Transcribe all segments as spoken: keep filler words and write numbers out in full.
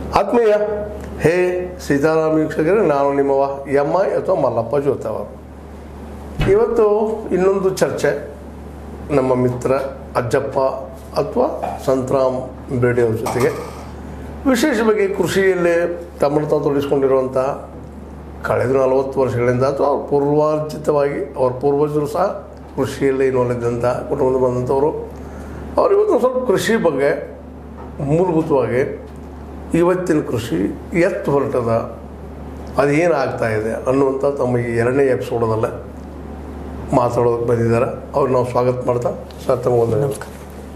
ಆತ್ಮೀಯ ಹೇ ಸೀತಾರಾಮ ವೀಕ್ಷಕರೇ, ನಾನು ನಿಮ್ಮವ ಎಮ್ಮ ಅಥವಾ ಮಲ್ಲಪ್ಪ ಜೋತವ. ಇವತ್ತು ಇನ್ನೊಂದು ಚರ್ಚೆ ನಮ್ಮ ಮಿತ್ರ ಅಜ್ಜಪ್ಪ ಅಥವಾ ಸಂತರಾಮ್ ಬೇಡಿ ಅವ್ರ ಜೊತೆಗೆ ವಿಶೇಷವಾಗಿ ಕೃಷಿಯಲ್ಲೇ ತಮ್ಮನ್ನು ತಾವು ತೊಡಗಿಸ್ಕೊಂಡಿರುವಂಥ ಕಳೆದ ನಲವತ್ತು ವರ್ಷಗಳಿಂದ ಅಥವಾ ಅವ್ರ ಪೂರ್ವಾರ್ಜಿತವಾಗಿ ಅವ್ರ ಪೂರ್ವಜರು ಸಹ ಕೃಷಿಯಲ್ಲಿ ಇನ್ವಾಲ್ವ್ ಕುಟುಂಬದ ಬಂದಂಥವರು. ಅವ್ರು ಇವತ್ತು ಸ್ವಲ್ಪ ಕೃಷಿ ಬಗ್ಗೆ ಮೂಲಭೂತವಾಗಿ ಇವತ್ತಿನ ಕೃಷಿ ಎತ್ತು ಹೊರಟದ, ಅದು ಏನಾಗ್ತಾ ಇದೆ ಅನ್ನುವಂಥ ತಮ್ಮ ಈ ಎರಡನೇ ಎಪಿಸೋಡದಲ್ಲೇ ಮಾತಾಡೋದಕ್ಕೆ ಬಂದಿದ್ದಾರೆ. ಅವ್ರು ನಾವು ಸ್ವಾಗತ ಮಾಡ್ತಾ ಸರ್ ತಮ್ಮ ಒಂದು ನಮಸ್ಕಾರ.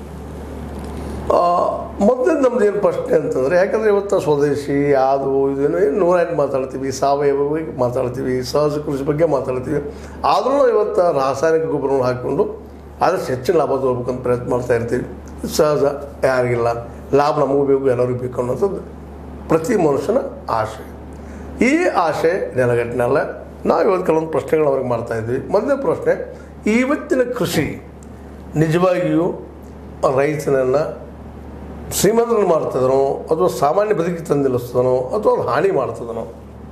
ಮೊದಲೇ ನಮ್ದು ಏನು ಪ್ರಶ್ನೆ ಅಂತಂದರೆ, ಯಾಕಂದರೆ ಇವತ್ತು ಸ್ವದೇಶಿ ಅದು ಇದೇನು ಏನು ನೂರಾಯ್ತು ಮಾತಾಡ್ತೀವಿ, ಸಾವಯವ ಬಗ್ಗೆ ಮಾತಾಡ್ತೀವಿ, ಸಹಜ ಕೃಷಿ ಬಗ್ಗೆ ಮಾತಾಡ್ತೀವಿ. ಆದ್ರೂ ಇವತ್ತು ರಾಸಾಯನಿಕ ಗೊಬ್ಬರವನ್ನು ಹಾಕಿಕೊಂಡು ಆದಷ್ಟು ಹೆಚ್ಚಿನ ಲಾಭ ತಗೋಬೇಕಂತ ಪ್ರಯತ್ನ ಮಾಡ್ತಾ ಇರ್ತೀವಿ. ಸಹಜ, ಯಾರಿಗಿಲ್ಲ, ಲಾಭ ನಮಗೂ ಬೇಕು, ಎಲ್ಲರಿಗೂ ಬೇಕು ಅನ್ನೋಂಥದ್ದು ಪ್ರತಿ ಮನುಷ್ಯನ ಆಸೆ. ಈ ಆಸೆ ನೆಲಗಟ್ಟಿನಲ್ಲ ನಾವು ಇವತ್ತು ಕೆಲವೊಂದು ಪ್ರಶ್ನೆಗಳು ಅವ್ರಿಗೆ ಮಾಡ್ತಾಯಿದ್ವಿ. ಮೊದಲನೇ ಪ್ರಶ್ನೆ, ಇವತ್ತಿನ ಕೃಷಿ ನಿಜವಾಗಿಯೂ ರೈತನನ್ನು ಶ್ರೀಮಂತರನ್ನು ಮಾಡ್ತದನೋ ಅಥವಾ ಸಾಮಾನ್ಯ ಬದುಕಿಗೆ ತಂದು ನಿಲ್ಲಿಸ್ತದನೋ ಅಥವಾ ಅದು ಹಾನಿ ಮಾಡ್ತದನೋ?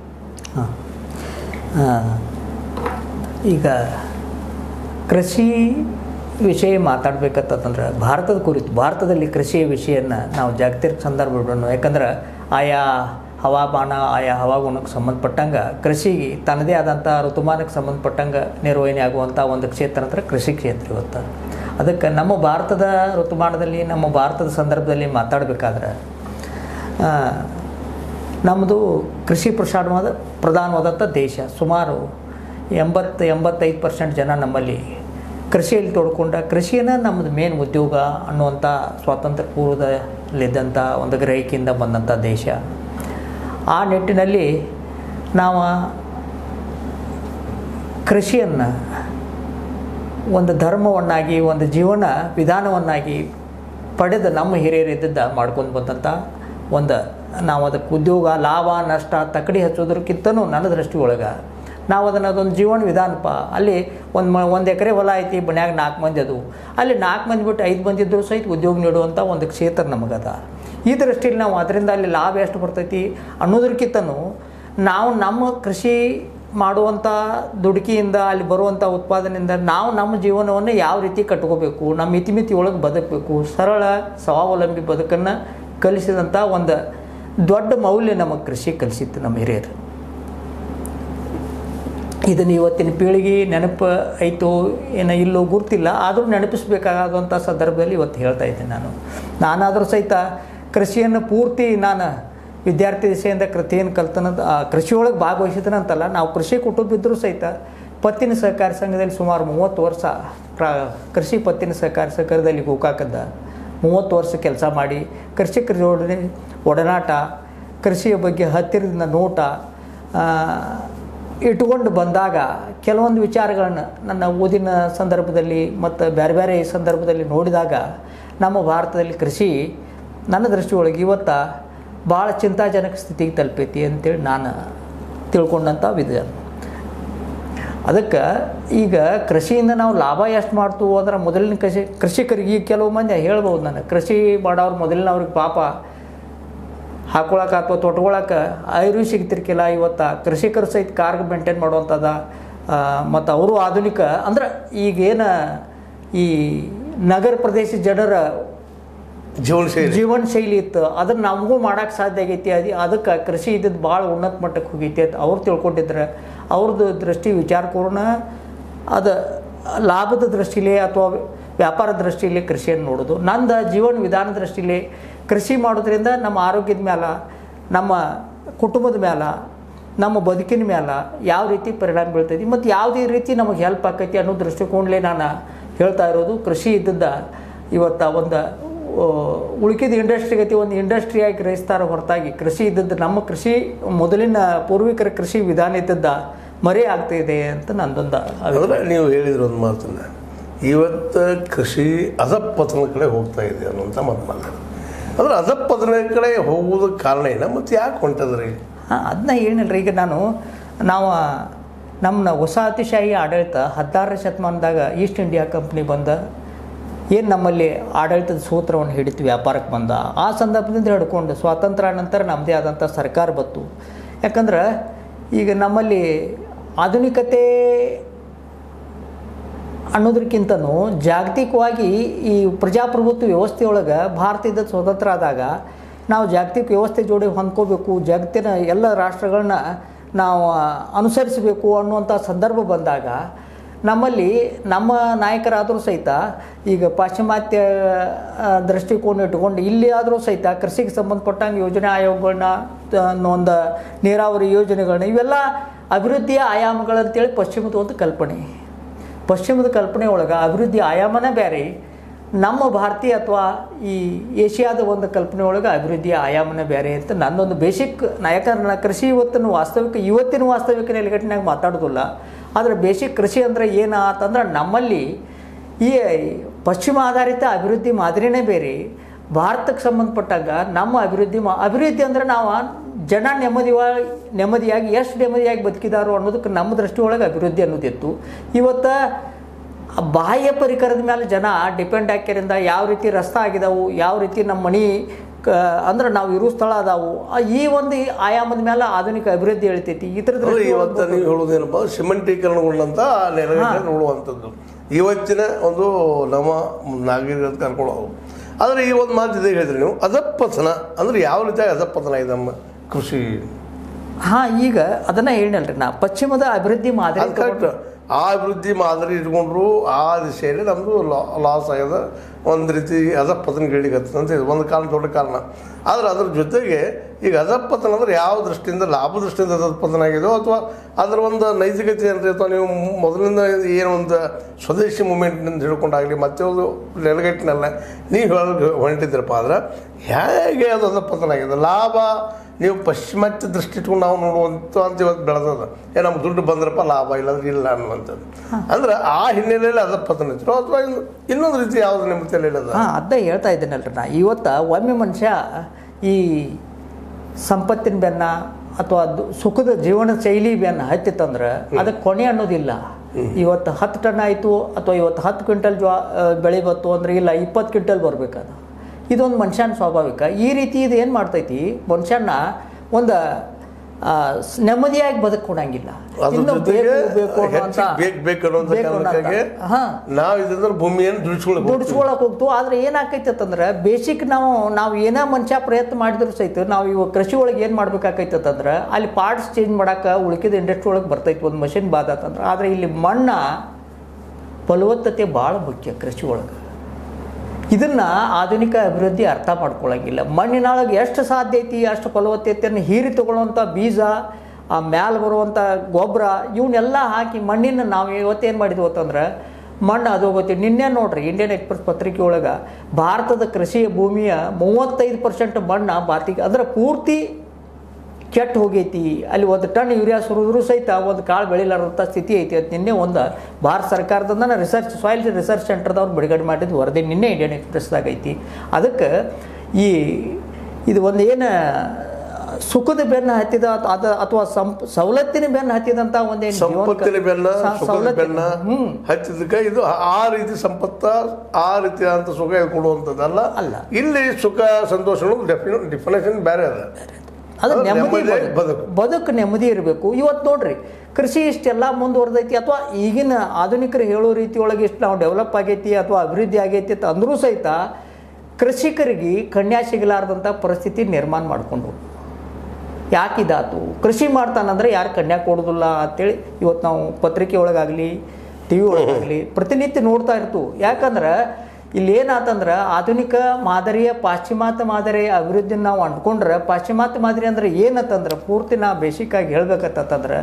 ಹಾಂ, ಈಗ ಕೃಷಿ ವಿಷಯ ಮಾತಾಡಬೇಕಂತಂದ್ರೆ ಭಾರತದ ಕುರಿತು ಭಾರತದಲ್ಲಿ ಕೃಷಿಯ ವಿಷಯನ ನಾವು ಜಾಗತಿಕ ಸಂದರ್ಭ ಬಿಡೋಣ. ಯಾಕಂದ್ರೆ ಆಯಾ ಹವಾಮಾನ ಆಯಾ ಹವಾಗುಣಕ್ಕೆ ಸಂಬಂಧಪಟ್ಟಂಗೆ ಕೃಷಿಗೆ ತನ್ನದೇ ಆದಂಥ ಋತುಮಾನಕ್ಕೆ ಸಂಬಂಧಪಟ್ಟಂಗೆ ನಿರ್ವಹಣೆ ಆಗುವಂಥ ಒಂದು ಕ್ಷೇತ್ರ ಅಂದರೆ ಕೃಷಿ ಕ್ಷೇತ್ರ ಇವತ್ತು. ಅದಕ್ಕೆ ನಮ್ಮ ಭಾರತದ ಋತುಮಾನದಲ್ಲಿ ನಮ್ಮ ಭಾರತದ ಸಂದರ್ಭದಲ್ಲಿ ಮಾತಾಡಬೇಕಾದ್ರೆ ನಮ್ಮದು ಕೃಷಿ ಪ್ರಧಾನವಾದ ಪ್ರಧಾನವಾದಂಥ ದೇಶ. ಸುಮಾರು ಎಂಬತ್ತು ಎಂಬತ್ತೈದು ಪರ್ಸೆಂಟ್ ಜನ ನಮ್ಮಲ್ಲಿ ಕೃಷಿಯಲ್ಲಿ ತೊಡ್ಕೊಂಡ ಕೃಷಿಯನ್ನು ನಮ್ಮದು ಮೇನ್ ಉದ್ಯೋಗ ಅನ್ನುವಂಥ ಸ್ವಾತಂತ್ರ್ಯ ಪೂರ್ವದಲ್ಲಿದ್ದಂಥ ಒಂದು ಗ್ರಹಿಕೆಯಿಂದ ಬಂದಂಥ ದೇಶ. ಆ ನಿಟ್ಟಿನಲ್ಲಿ ನಾವು ಕೃಷಿಯನ್ನು ಒಂದು ಧರ್ಮವನ್ನಾಗಿ ಒಂದು ಜೀವನ ವಿಧಾನವನ್ನಾಗಿ ಪಡೆದು ನಮ್ಮ ಹಿರಿಯರಿದ್ದ ಮಾಡ್ಕೊಂಡು ಬಂದಂಥ ಒಂದು ನಾವು ಅದಕ್ಕೆ ಉದ್ಯೋಗ ಲಾಭ ನಷ್ಟ ತಕಡಿ ಹಚ್ಚೋದ್ರಕ್ಕಿಂತನೂ ನನ್ನ ದೃಷ್ಟಿ ಒಳಗೆ ನಾವು ಅದನ್ನು ಅದೊಂದು ಜೀವನ ವಿಧಾನಪ್ಪ. ಅಲ್ಲಿ ಒಂದು ಮ ಒಂದು ಎಕರೆ ಹೊಲ ಐತಿ, ಮನ್ಯಾಗ ನಾಲ್ಕು ಮಂದಿ ಅದು, ಅಲ್ಲಿ ನಾಲ್ಕು ಮಂದಿ ಬಿಟ್ಟು ಐದು ಮಂದಿ ಇದ್ದರೂ ಸಹಿತ ಉದ್ಯೋಗ ನೀಡುವಂಥ ಒಂದು ಕ್ಷೇತ್ರ ನಮಗದ. ಈ ದೃಷ್ಟಿಯಲ್ಲಿ ನಾವು ಅದರಿಂದ ಅಲ್ಲಿ ಲಾಭ ಎಷ್ಟು ಬರ್ತೈತಿ ಅನ್ನೋದಕ್ಕಿಂತನೂ ನಾವು ನಮ್ಮ ಕೃಷಿ ಮಾಡುವಂಥ ದುಡುಕಿಯಿಂದ ಅಲ್ಲಿ ಬರುವಂಥ ಉತ್ಪಾದನೆಯಿಂದ ನಾವು ನಮ್ಮ ಜೀವನವನ್ನು ಯಾವ ರೀತಿ ಕಟ್ಕೋಬೇಕು, ನಮ್ಮ ಇತಿಮಿತಿ ಒಳಗೆ ಬದುಕಬೇಕು, ಸರಳ ಸ್ವಾವಲಂಬಿ ಬದುಕನ್ನು ಕಲಿಸಿದಂಥ ಒಂದು ದೊಡ್ಡ ಮೌಲ್ಯ ನಮಗೆ ಕೃಷಿ ಕಲಿಸಿತ್ತು ನಮ್ಮ ಹಿರಿಯರು. ಇದನ್ನು ಇವತ್ತಿನ ಪೀಳಿಗೆ ನೆನಪು ಐತೋ ಏನೋ ಇಲ್ಲೋ ಗುರ್ತಿಲ್ಲ, ಆದರೂ ನೆನಪಿಸ್ಬೇಕಾದಂಥ ಸಂದರ್ಭದಲ್ಲಿ ಇವತ್ತು ಹೇಳ್ತಾ ಇದ್ದೀನಿ. ನಾನು ನಾನಾದರೂ ಸಹಿತ ಕೃಷಿಯನ್ನು ಪೂರ್ತಿ ನಾನು ವಿದ್ಯಾರ್ಥಿ ದಿಸೆಯಿಂದ ಕೃತಿಯನ್ನು ಕಲ್ತನಂತ ಕೃಷಿಯೊಳಗೆ ಭಾಗವಹಿಸಿದನಂತಲ್ಲ, ನಾವು ಕೃಷಿ ಕುಟುಂಬ ಇದ್ದರೂ ಸಹಿತ ಪತ್ತಿನ ಸಹಕಾರಿ ಸಂಘದಲ್ಲಿ ಸುಮಾರು ಮೂವತ್ತು ವರ್ಷ ಪ್ರ ಕೃಷಿ ಪತ್ತಿನ ಸಹಕಾರಿ ಸಂಘದಲ್ಲಿ ಗೋಕಾಕದ ಮೂವತ್ತು ವರ್ಷ ಕೆಲಸ ಮಾಡಿ ಕೃಷಿಕರ ಜೋಡಣೆ ಒಡನಾಟ, ಕೃಷಿಯ ಬಗ್ಗೆ ಹತ್ತಿರದಿಂದ ನೋಟ ಇಟ್ಕೊಂಡು ಬಂದಾಗ ಕೆಲವೊಂದು ವಿಚಾರಗಳನ್ನು ನನ್ನ ಓದಿನ ಸಂದರ್ಭದಲ್ಲಿ ಮತ್ತು ಬೇರೆ ಬೇರೆ ಸಂದರ್ಭದಲ್ಲಿ ನೋಡಿದಾಗ ನಮ್ಮ ಭಾರತದಲ್ಲಿ ಕೃಷಿ ನನ್ನ ದೃಷ್ಟಿಯೊಳಗೆ ಇವತ್ತು ಭಾಳ ಚಿಂತಾಜನಕ ಸ್ಥಿತಿಗೆ ತಲುಪೈತಿ ಅಂತೇಳಿ ನಾನು ತಿಳ್ಕೊಂಡಂಥ ವಿಧಾನ. ಅದಕ್ಕೆ ಈಗ ಕೃಷಿಯಿಂದ ನಾವು ಲಾಭ ಎಷ್ಟು ಮಾಡ್ತೀವೋ ಅಂದ್ರೆ ಮೊದಲಿನ ಕೃಷಿ ಕೃಷಿಕರಿಗೆ ಈಗ ಕೆಲವು ಮಂದಿ ಹೇಳ್ಬೋದು, ನಾನು ಕೃಷಿ ಮಾಡೋರು ಮೊದಲಿನವ್ರಿಗೆ ಪಾಪ ಹಾಕೊಳಕ್ಕೆ ಅಥವಾ ತೊಟ್ಕೊಳಕ್ಕೆ ಐರು ಸಿಗ್ತಿರ್ಕಿಲ್ಲ. ಇವತ್ತು ಕೃಷಿಕರು ಸಹಿತ ಕಾರ್ಗೆ ಮೇಂಟೈನ್ ಮಾಡುವಂಥದ ಮತ್ತು ಅವರು ಆಧುನಿಕ ಅಂದ್ರೆ ಈಗೇನು ಈ ನಗರ ಪ್ರದೇಶ ಜನರ ಜೀವನ ಶೈಲಿ ಜೀವನ ಶೈಲಿ ಇತ್ತು, ಅದನ್ನು ನಮಗೂ ಮಾಡೋಕ್ಕೆ ಸಾಧ್ಯ ಆಗೈತಿ. ಅದು ಅದಕ್ಕೆ ಕೃಷಿ ಇದ್ದದ್ದು ಭಾಳ ಉನ್ನತ ಮಟ್ಟಕ್ಕೆ ಹೋಗೈತಿ ಅಂತ ಅವ್ರು ತಿಳ್ಕೊಂಡಿದ್ರೆ ಅವ್ರದ್ದು ದೃಷ್ಟಿ ವಿಚಾರಪೂರ್ಣ ಅದು ಲಾಭದ ದೃಷ್ಟಿಲೇ ಅಥವಾ ವ್ಯಾಪಾರ ದೃಷ್ಟಿಯಲ್ಲಿ ಕೃಷಿಯನ್ನು ನೋಡೋದು. ನಂದು ಜೀವನ ವಿಧಾನ ದೃಷ್ಟಿಲಿ ಕೃಷಿ ಮಾಡೋದ್ರಿಂದ ನಮ್ಮ ಆರೋಗ್ಯದ ಮೇಲೆ, ನಮ್ಮ ಕುಟುಂಬದ ಮೇಲೆ, ನಮ್ಮ ಬದುಕಿನ ಮೇಲೆ ಯಾವ ರೀತಿ ಪರಿಣಾಮ ಬೀಳ್ತೈತಿ ಮತ್ತು ಯಾವುದೇ ರೀತಿ ನಮಗೆ ಹೆಲ್ಪ್ ಆಕೈತಿ ಅನ್ನೋ ದೃಷ್ಟಿಕೋನಲೇ ನಾನು ಹೇಳ್ತಾ ಇರೋದು. ಕೃಷಿ ಇದ್ದದ್ದ ಇವತ್ತು ಒಂದು ಉಳ್ಕಿದ ಇಂಡಸ್ಟ್ರಿಗತಿ ಒಂದು ಇಂಡಸ್ಟ್ರಿಯಾಗಿ ಗ್ರಹಿಸ್ತಾರ ಹೊರತಾಗಿ ಕೃಷಿ ಇದ್ದದ್ದು ನಮ್ಮ ಕೃಷಿ ಮೊದಲಿನ ಪೂರ್ವಿಕರ ಕೃಷಿ ವಿಧಾನ ಇದ್ದದ್ದ ಮರೆ ಆಗ್ತಾಯಿದೆ ಅಂತ ನಂದೊಂದು. ಅದರ ನೀವು ಹೇಳಿದ್ರು ಒಂದು ಮಾತನ್ನು, ಇವತ್ತು ಕೃಷಿ ಅಧಪತನ ಕಡೆ ಹೋಗ್ತಾ ಇದೆ ಅನ್ನುವಂಥ ಮಾತು ಮಾತಾಡ. ಅಂದ್ರೆ ಅಧಪತನ ಕಡೆ ಹೋಗೋದಕ್ಕೆ ಕಾರಣ ಏನು ಮತ್ತು ಯಾಕೆ ಹೊಂಟದ್ರಿ? ಹಾಂ, ಅದನ್ನ ಏನಿಲ್ಲ ರೀ. ಈಗ ನಾನು ನಾವು ನಮ್ಮ ವಸಾಹತಿಶಾಹಿ ಆಡಳಿತ ಹದಿನಾರನೇ ಶತಮಾನದಾಗ ಈಸ್ಟ್ ಇಂಡಿಯಾ ಕಂಪ್ನಿ ಬಂದ ಏನು ನಮ್ಮಲ್ಲಿ ಆಡಳಿತದ ಸೂತ್ರವನ್ನು ಹಿಡಿತು ವ್ಯಾಪಾರಕ್ಕೆ ಬಂದ ಆ ಸಂದರ್ಭದಿಂದ ಹಿಡ್ಕೊಂಡು ಸ್ವಾತಂತ್ರ್ಯ ನಂತರ ನಮ್ಮದೇ ಆದಂಥ ಸರ್ಕಾರ ಬಂತು. ಯಾಕಂದ್ರೆ ಈಗ ನಮ್ಮಲ್ಲಿ ಆಧುನಿಕತೆ ಅನ್ನೋದಕ್ಕಿಂತನೂ ಜಾಗತಿಕವಾಗಿ ಈ ಪ್ರಜಾಪ್ರಭುತ್ವ ವ್ಯವಸ್ಥೆಯೊಳಗೆ ಭಾರತದ ಸ್ವತಂತ್ರ ಆದಾಗ ನಾವು ಜಾಗತಿಕ ವ್ಯವಸ್ಥೆ ಜೋಡಿ ಹೊಂದ್ಕೋಬೇಕು, ಜಗತ್ತಿನ ಎಲ್ಲ ರಾಷ್ಟ್ರಗಳನ್ನ ನಾವು ಅನುಸರಿಸಬೇಕು ಅನ್ನುವಂಥ ಸಂದರ್ಭ ಬಂದಾಗ ನಮ್ಮಲ್ಲಿ ನಮ್ಮ ನಾಯಕರಾದರೂ ಸಹಿತ ಈಗ ಪಾಶ್ಚಿಮಾತ್ಯ ದೃಷ್ಟಿಕೋನ ಇಟ್ಕೊಂಡು ಇಲ್ಲಿ ಆದರೂ ಸಹಿತ ಕೃಷಿಗೆ ಸಂಬಂಧಪಟ್ಟಂಗೆ ಯೋಜನೆ ಆಯೋಗಗಳನ್ನ ಒಂದು ನೀರಾವರಿ ಯೋಜನೆಗಳನ್ನ ಇವೆಲ್ಲ ಅಭಿವೃದ್ಧಿಯ ಆಯಾಮಗಳಂತೇಳಿ ಪಶ್ಚಿಮದ ಒಂದು ಕಲ್ಪನೆ. ಪಶ್ಚಿಮದ ಕಲ್ಪನೆ ಒಳಗೆ ಅಭಿವೃದ್ಧಿ ಆಯಾಮನೇ ಬೇರೆ, ನಮ್ಮ ಭಾರತೀಯ ಅಥವಾ ಈ ಏಷ್ಯಾದ ಒಂದು ಕಲ್ಪನೆ ಒಳಗೆ ಅಭಿವೃದ್ಧಿಯ ಆಯಾಮನೇ ಬೇರೆ ಅಂತ ನನ್ನೊಂದು ಬೇಸಿಕ್. ಯಾಕಂದ್ರೆ ನಾನು ಕೃಷಿ ಇವತ್ತಿನ ವಾಸ್ತವಿಕ ಇವತ್ತಿನ ವಾಸ್ತವಿಕ ನೆಲೆಗಟ್ಟಿನಾಗ ಮಾತಾಡೋದಿಲ್ಲ. ಆದರೆ ಬೇಸಿಕ್ ಕೃಷಿ ಅಂದರೆ ಏನು ಅಂತಂದ್ರೆ ನಮ್ಮಲ್ಲಿ ಈ ಪಶ್ಚಿಮ ಆಧಾರಿತ ಅಭಿವೃದ್ಧಿ ಮಾದರಿನೇ ಬೇರೆ. ಭಾರತಕ್ಕೆ ಸಂಬಂಧಪಟ್ಟಾಗ ನಮ್ಮ ಅಭಿವೃದ್ಧಿ ಮಾ ಅಭಿವೃದ್ಧಿ ಅಂದರೆ ನಾವು ಜನ ನೆಮ್ಮದಿಯಾಗಿ ನೆಮ್ಮದಿಯಾಗಿ ಎಷ್ಟು ನೆಮ್ಮದಿಯಾಗಿ ಬದುಕಿದಾರೋ ಅನ್ನೋದಕ್ಕೆ ನಮ್ಮ ದೃಷ್ಟಿಯೊಳಗೆ ಅಭಿವೃದ್ಧಿ ಅನ್ನೋದಿತ್ತು. ಇವತ್ತು ಬಾಹ್ಯ ಪರಿಕರದ ಮೇಲೆ ಜನ ಡಿಪೆಂಡ್ ಹಾಕ್ಯರಿಂದ ಯಾವ ರೀತಿ ರಸ್ತೆ ಆಗಿದಾವು, ಯಾವ ರೀತಿ ನಮ್ಮ ಮನೆ ಕ ಅಂದ್ರೆ ನಾವು ಇರೋ ಸ್ಥಳ ಅದಾವು, ಈ ಒಂದು ಆಯಾಮದ ಮೇಲೆ ಆಧುನಿಕ ಅಭಿವೃದ್ಧಿ ಹೇಳ್ತೈತಿ. ಇತರದ ಇವತ್ತು ನೀವು ಹೇಳೋದೇನಪ್ಪ ಸಿಮೆಂಟೀಕರಣಗೊಂಡಂಥ ನೆಲಗಟ್ಟಲೆ ನೋಡುವಂಥದ್ದು ಇವತ್ತಿನ ಒಂದು ನಮ್ಮ ನಾಗರಿಕರು ಕರ್ಕೊಳ್ಳೋದು. ಆದರೆ ಈ ಒಂದು ಮಾತು ಇದೇ ಹೇಳಿದ್ರಿ ನೀವು, ಅಧಪತನ ಅಂದರೆ ಯಾವ ರೀತಿಯಾಗಿ ಅಧಪತನ ಇದೆ ನಮ್ಮ ಕೃಷಿ? ಹಾಂ, ಈಗ ಅದನ್ನು ಹೇಳಿನಲ್ರಿ ನಾ ಪಶ್ಚಿಮದ ಅಭಿವೃದ್ಧಿ ಮಾದರಿ ಕರೆಕ್ಟ್. ಆ ಅಭಿವೃದ್ಧಿ ಮಾದರಿ ಇಟ್ಕೊಂಡ್ರು ಆ ದಿಶೆಯಲ್ಲಿ ನಮ್ಮದು ಲಾಸ್ ಆಗ್ಯದ, ಒಂದು ರೀತಿ ಅಧಪತನಗಳಿಗೆ ಅಂತ ಇದು ಒಂದು ಕಾರಣ, ದೊಡ್ಡ ಕಾರಣ. ಆದರೆ ಅದ್ರ ಜೊತೆಗೆ ಈಗ ಅಧಪತನ ಅಂದರೆ ಯಾವ ದೃಷ್ಟಿಯಿಂದ, ಲಾಭ ದೃಷ್ಟಿಯಿಂದ ಅಧಪತನ ಆಗಿದೆಯೋ ಅಥವಾ ಅದರ ಒಂದು ನೈತಿಕತೆ ಏನ್ರಿ, ಅಥವಾ ನೀವು ಮೊದಲಿಂದ ಏನೋ ಒಂದು ಸ್ವದೇಶಿ ಮೂಮೆಂಟ್ನಿಂದ ಹಿಡ್ಕೊಂಡಾಗಲಿ ಮತ್ತೆ ಒಂದು ನೆಲಗಟ್ಟಿನೆಲ್ಲ ನೀವು ಹೇಳಿ ಹೊಂಟಿದ್ರಪ್ಪ ಅಂದ್ರೆ ಹೇಗೆ ಅದು ಅಧಪತನ ಆಗಿದೆ? ಲಾಭ ನೀವು ಪಾಶ್ಚಿಮಾತ್ಯ ದೃಷ್ಟಿ ಇಟ್ಕೊಂಡು ನಾವು ನೋಡುವಂಥ ಅಂತ ಇವತ್ತು ಬೆಳೆದದ, ಏ ನಮ್ಗೆ ದುಡ್ಡು ಬಂದ್ರಪ್ಪ ಲಾಭ, ಇಲ್ಲಾಂದ್ರೆ ಇಲ್ಲ ಅನ್ನುವಂಥದ್ದು. ಅಂದ್ರೆ ಆ ಹಿನ್ನೆಲೆಯಲ್ಲಿ ಅಧಪತನ ಇತ್ತು ಅಥವಾ ಇನ್ನೊಂದು ರೀತಿ ಯಾವುದು ನಿಮ್ಮ ತಲೆಯಲ್ಲಿ ಅದ? ಹಾಂ, ಅದೇ ಹೇಳ್ತಾ ಇದ್ದೀನಲ್ರಿ ನಾ. ಇವತ್ತು ಒಮ್ಮೆ ಮನುಷ್ಯ ಈ ಸಂಪತ್ತಿನ ಬೆನ್ನ ಅಥವಾ ಸುಖದ ಜೀವನ ಶೈಲಿ ಬೆನ್ನ ಹತ್ತಿತ್ತಂದ್ರೆ ಅದಕ್ಕೆ ಕೊನೆ ಅನ್ನೋದಿಲ್ಲ. ಇವತ್ತು ಹತ್ತು ಟನ್ ಆಯಿತು ಅಥವಾ ಇವತ್ತು ಹತ್ತು ಕ್ವಿಂಟಲ್ ಜ್ವಾ ಬೆಳೆ ಬತ್ತು ಅಂದ್ರೆ ಇಲ್ಲ ಇಪ್ಪತ್ತು ಕ್ವಿಂಟಲ್ ಬರಬೇಕದ. ಇದೊಂದು ಮನುಷ್ಯನ ಸ್ವಾಭಾವಿಕ. ಈ ರೀತಿ ಇದು ಏನು ಮಾಡ್ತೈತಿ, ಮನುಷ್ಯನ ಒಂದು ನೆಮ್ಮದಿಯಾಗಿ ಬದುಕೊಡಂಗಿಲ್ಲ. ನಾವು ಇದರಿಂದ ಭೂಮಿಯನ್ನು ದುಡಿಸ್ಕೊಳಕ್ ಹೋಗ್ತು. ಆದ್ರೆ ಏನಾಕೈತಿ ಅಂತಂದ್ರೆ ಬೇಸಿಕ್ ನಾವು ನಾವು ಏನೇ ಮನುಷ್ಯ ಪ್ರಯತ್ನ ಮಾಡಿದ್ರು ಸಹಿತ ನಾವು ಇವಾಗ ಕೃಷಿ ಒಳಗೆ ಏನು ಮಾಡ್ಬೇಕಾಕೈತಿ ಅಂತಂದ್ರೆ ಅಲ್ಲಿ ಪಾರ್ಟ್ಸ್ ಚೇಂಜ್ ಮಾಡಕ್ಕೆ ಉಳಿಕಿದ ಇಂಡಸ್ಟ್ರಿ ಒಳಗೆ ಬರ್ತೈತಿ ಒಂದು ಮಷಿನ್ ಬಾದತ್ತಂದ್ರೆ. ಆದ್ರೆ ಇಲ್ಲಿ ಮಣ್ಣ ಫಲವತ್ತತೆ ಭಾಳ ಮುಖ್ಯ ಕೃಷಿ ಒಳಗೆ. ಇದನ್ನು ಆಧುನಿಕ ಅಭಿವೃದ್ಧಿ ಅರ್ಥ ಮಾಡ್ಕೊಳ್ಳೋಂಗಿಲ್ಲ. ಮಣ್ಣಿನೊಳಗೆ ಎಷ್ಟು ಸಾಧ್ಯ ಐತಿ ಅಷ್ಟು ಫಲವತ್ತತೆಯನ್ನು ಹೀರಿ ತಗೊಳ್ಳುವಂಥ ಬೀಜ, ಆ ಮ್ಯಾಲೆ ಬರುವಂಥ ಗೊಬ್ಬರ ಇವನ್ನೆಲ್ಲ ಹಾಕಿ ಮಣ್ಣಿನ ನಾವು ಇವತ್ತೇನು ಮಾಡಿದ್ವಿ ಅಂತಂದ್ರೆ ಮಣ್ಣು ಅದು ಹೋಗುತ್ತೆ. ನಿನ್ನೆ ನೋಡ್ರಿ ಇಂಡಿಯನ್ ಎಕ್ಸ್ಪ್ರೆಸ್ ಪತ್ರಿಕೆ ಒಳಗೆ ಭಾರತದ ಕೃಷಿ ಭೂಮಿಯ ಮೂವತ್ತೈದು ಪರ್ಸೆಂಟ್ ಮಣ್ಣು ಬಾತಿಗೆ ಅಂದ್ರೆ ಪೂರ್ತಿ ಕೆಟ್ಟು ಹೋಗೈತಿ. ಅಲ್ಲಿ ಒಂದು ಟನ್ ಯೂರಿಯಾ ಸುರಿದ್ರೂ ಸಹಿತ ಒಂದು ಕಾಳು ಬೆಳಿಲಾರಂಥ ಸ್ಥಿತಿ ಐತಿ ಅಂತ ನಿನ್ನೆ ಒಂದು ಭಾರತ ಸರ್ಕಾರದಿಂದ ರಿಸರ್ಚ್ ಸಾಯಿಲ್ ರಿಸರ್ಚ್ ಸೆಂಟರ್ದವ್ರು ಬಿಡುಗಡೆ ಮಾಡಿದ್ದು ವರದಿ ನಿನ್ನೆ ಇಂಡಿಯನ್ ಎಕ್ಸ್ಪ್ರೆಸ್ದಾಗ ಐತಿ. ಅದಕ್ಕೆ ಈ ಇದು ಒಂದು ಏನು ಸುಖದ ಬೆನ್ನು ಹತ್ತಿದ ಅದ ಅಥವಾ ಸವಲತ್ತಿನ ಬೆನ್ನು ಹತ್ತಿದಂಥ ಒಂದೇನು ಸಂಪತ್ತಿನ ಬೆನ್ನ ಬೆನ್ನ ಹತ್ತಿದಕ್ಕೆ ಇದು ಆ ರೀತಿ ಸಂಪತ್ತ ಆ ರೀತಿಯಾದಂಥ ಸುಖ ಕೊಡುವಂಥದ್ದಲ್ಲ. ಅಲ್ಲ, ಇಲ್ಲಿ ಸುಖ ಸಂತೋಷಗಳು ಡೆಫಿನೆಟ್ ಡಿಫಿನೇಷನ್ ಬೇರೆ ಅದ. ಅದು ನೆಮ್ಮದಿ ಬದುಕು ಬದುಕು ನೆಮ್ಮದಿ ಇರಬೇಕು. ಇವತ್ತು ನೋಡ್ರಿ ಕೃಷಿ ಇಷ್ಟೆಲ್ಲ ಮುಂದುವರೆದೈತಿ ಅಥವಾ ಈಗಿನ ಆಧುನಿಕರು ಹೇಳೋ ರೀತಿ ಒಳಗೆ ಇಷ್ಟು ನಾವು ಡೆವಲಪ್ ಆಗೈತಿ ಅಥವಾ ಅಭಿವೃದ್ಧಿ ಆಗೈತಿ ಅಂತ ಅಂದರೂ ಸಹಿತ ಕೃಷಿಕರಿಗೆ ಕನ್ಯಾ ಸಿಗಲಾರ್ದಂಥ ಪರಿಸ್ಥಿತಿ ನಿರ್ಮಾಣ ಮಾಡಿಕೊಂಡು ಯಾಕಿದಾತು ಕೃಷಿ ಮಾಡ್ತಾನಂದ್ರೆ ಯಾರು ಕನ್ಯಾ ಕೊಡೋದಿಲ್ಲ ಅಂತೇಳಿ ಇವತ್ತು ನಾವು ಪತ್ರಿಕೆ ಒಳಗಾಗಲಿ ಟಿ ವಿ ಒಳಗಾಗಲಿ ಪ್ರತಿನಿತ್ಯ ನೋಡ್ತಾ ಇರ್ತು. ಯಾಕಂದ್ರೆ ಇಲ್ಲಿ ಏನಾತಂದ್ರೆ ಆಧುನಿಕ ಮಾದರಿಯ ಪಾಶ್ಚಿಮಾತ್ಯ ಮಾದರಿಯ ಅಭಿವೃದ್ಧಿನ ನಾವು ಅಂದ್ಕೊಂಡ್ರೆ ಪಾಶ್ಚಿಮಾತ್ಯ ಮಾದರಿ ಅಂದ್ರೆ ಏನಂತಂದ್ರೆ ಪೂರ್ತಿ ನಾ ಬೇಸಿಕ್ಕಾಗಿ ಹೇಳ್ಬೇಕಂತಂದ್ರೆ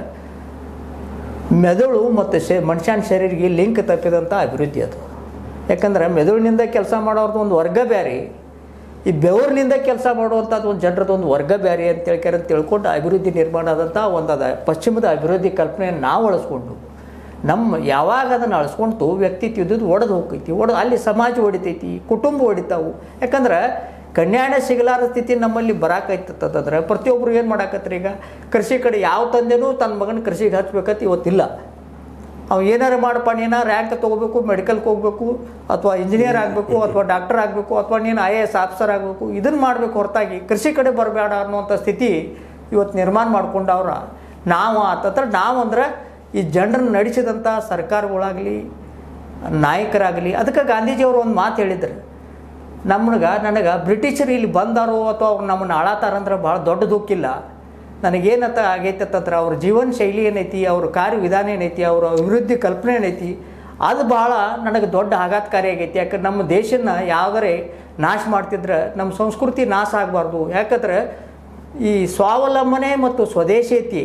ಮೆದುಳು ಮತ್ತು ಶೇ ಮನುಷ್ಯನ ಶರೀರಿಗೆ ಲಿಂಕ್ ತಪ್ಪಿದಂಥ ಅಭಿವೃದ್ಧಿ ಅದು. ಯಾಕಂದ್ರೆ ಮೆದುಳಿನಿಂದ ಕೆಲಸ ಮಾಡೋರ್ದು ಒಂದು ವರ್ಗ ಬೇರೆ, ಈ ಬೆವರಿನಿಂದ ಕೆಲಸ ಮಾಡುವಂಥದ್ದು ಒಂದು ಜನರದ್ದು ಒಂದು ವರ್ಗ ಬೇರೆ ಅಂತ ಹೇಳ್ಕ್ಯಾರ ತಿಳ್ಕೊಂಡು ಅಭಿವೃದ್ಧಿ ನಿರ್ಮಾಣ ಆದಂಥ ಒಂದು ಅದ ಪಶ್ಚಿಮದ ಅಭಿವೃದ್ಧಿ ಕಲ್ಪನೆಯನ್ನು ನಾವು ಅಳಿಸ್ಕೊಂಡು ನಮ್ಮ ಯಾವಾಗ ಅದನ್ನು ಅಳಿಸ್ಕೊಂಡು ವ್ಯಕ್ತಿತ್ವ ಇದ್ದದ್ದು ಒಡೆದು ಹೋಗ್ತೈತಿ. ಒಡೆದು ಅಲ್ಲಿ ಸಮಾಜ ಹೊಡಿತೈತಿ, ಕುಟುಂಬ ಹೊಡಿತಾವು. ಯಾಕಂದ್ರೆ ಕನ್ಯಾಣ ಸಿಗಲಾರ ಸ್ಥಿತಿ ನಮ್ಮಲ್ಲಿ ಬರಾಕೈತಂತಂದ್ರೆ ಪ್ರತಿಯೊಬ್ಬರು ಏನು ಮಾಡಾಕತ್ರಿ ಈಗ ಕೃಷಿ ಕಡೆ ಯಾವ ತಂದೆನೂ ತನ್ನ ಮಗನ ಕೃಷಿಗೆ ಹಚ್ಬೇಕಂತ ಇವತ್ತಿಲ್ಲ. ಅವು ಏನಾರು ಮಾಡಪ್ಪ ನೀನು ರ್ಯಾಂಕ್ ತೊಗೋಬೇಕು, ಮೆಡಿಕಲ್ಗೆ ಹೋಗ್ಬೇಕು, ಅಥವಾ ಇಂಜಿನಿಯರ್ ಆಗಬೇಕು, ಅಥವಾ ಡಾಕ್ಟರ್ ಆಗಬೇಕು, ಅಥವಾ ನೀನು ಐ ಎ ಎಸ್ ಆಫೀಸರ್ ಆಗಬೇಕು, ಇದನ್ನು ಮಾಡಬೇಕು ಹೊರತಾಗಿ ಕೃಷಿ ಕಡೆ ಬರಬೇಡ ಅನ್ನುವಂಥ ಸ್ಥಿತಿ ಇವತ್ತು ನಿರ್ಮಾಣ ಮಾಡ್ಕೊಂಡವ್ರ. ನಾವು ಆತತ್ರ ನಾವು ಅಂದ್ರೆ ಈ ಜನರನ್ನು ನಡೆಸಿದಂಥ ಸರ್ಕಾರಗಳಾಗಲಿ ನಾಯಕರಾಗಲಿ, ಅದಕ್ಕೆ ಗಾಂಧೀಜಿಯವರು ಒಂದು ಮಾತು ಹೇಳಿದ್ರು, ನಮ್ಗೆ ನನಗೆ ಬ್ರಿಟಿಷರು ಇಲ್ಲಿ ಬಂದಾರೋ ಅಥವಾ ಅವ್ರು ನಮ್ಮನ್ನು ಆಳಾತಾರಂದ್ರೆ ಭಾಳ ದೊಡ್ಡ ದುಃಖಿಲ್ಲ, ನನಗೇನಂತ ಆಗೈತೆ ಅಂತಂದ್ರೆ ಅವ್ರ ಜೀವನ ಶೈಲಿ ಏನೈತಿ, ಅವ್ರ ಕಾರ್ಯವಿಧಾನ ಏನೈತಿ, ಅವ್ರ ಅಭಿವೃದ್ಧಿ ಕಲ್ಪನೆ ಏನೈತಿ, ಅದು ಭಾಳ ನನಗೆ ದೊಡ್ಡ ಆಘಾತಕಾರಿ ಆಗೈತಿ. ಯಾಕಂದ್ರೆ ನಮ್ಮ ದೇಶನ ಯಾವ್ದಾರೆ ನಾಶ ಮಾಡ್ತಿದ್ರೆ ನಮ್ಮ ಸಂಸ್ಕೃತಿ ನಾಶ ಆಗಬಾರ್ದು. ಯಾಕಂದ್ರೆ ಈ ಸ್ವಾವಲಂಬನೆ ಮತ್ತು ಸ್ವದೇಶೀಯತೆ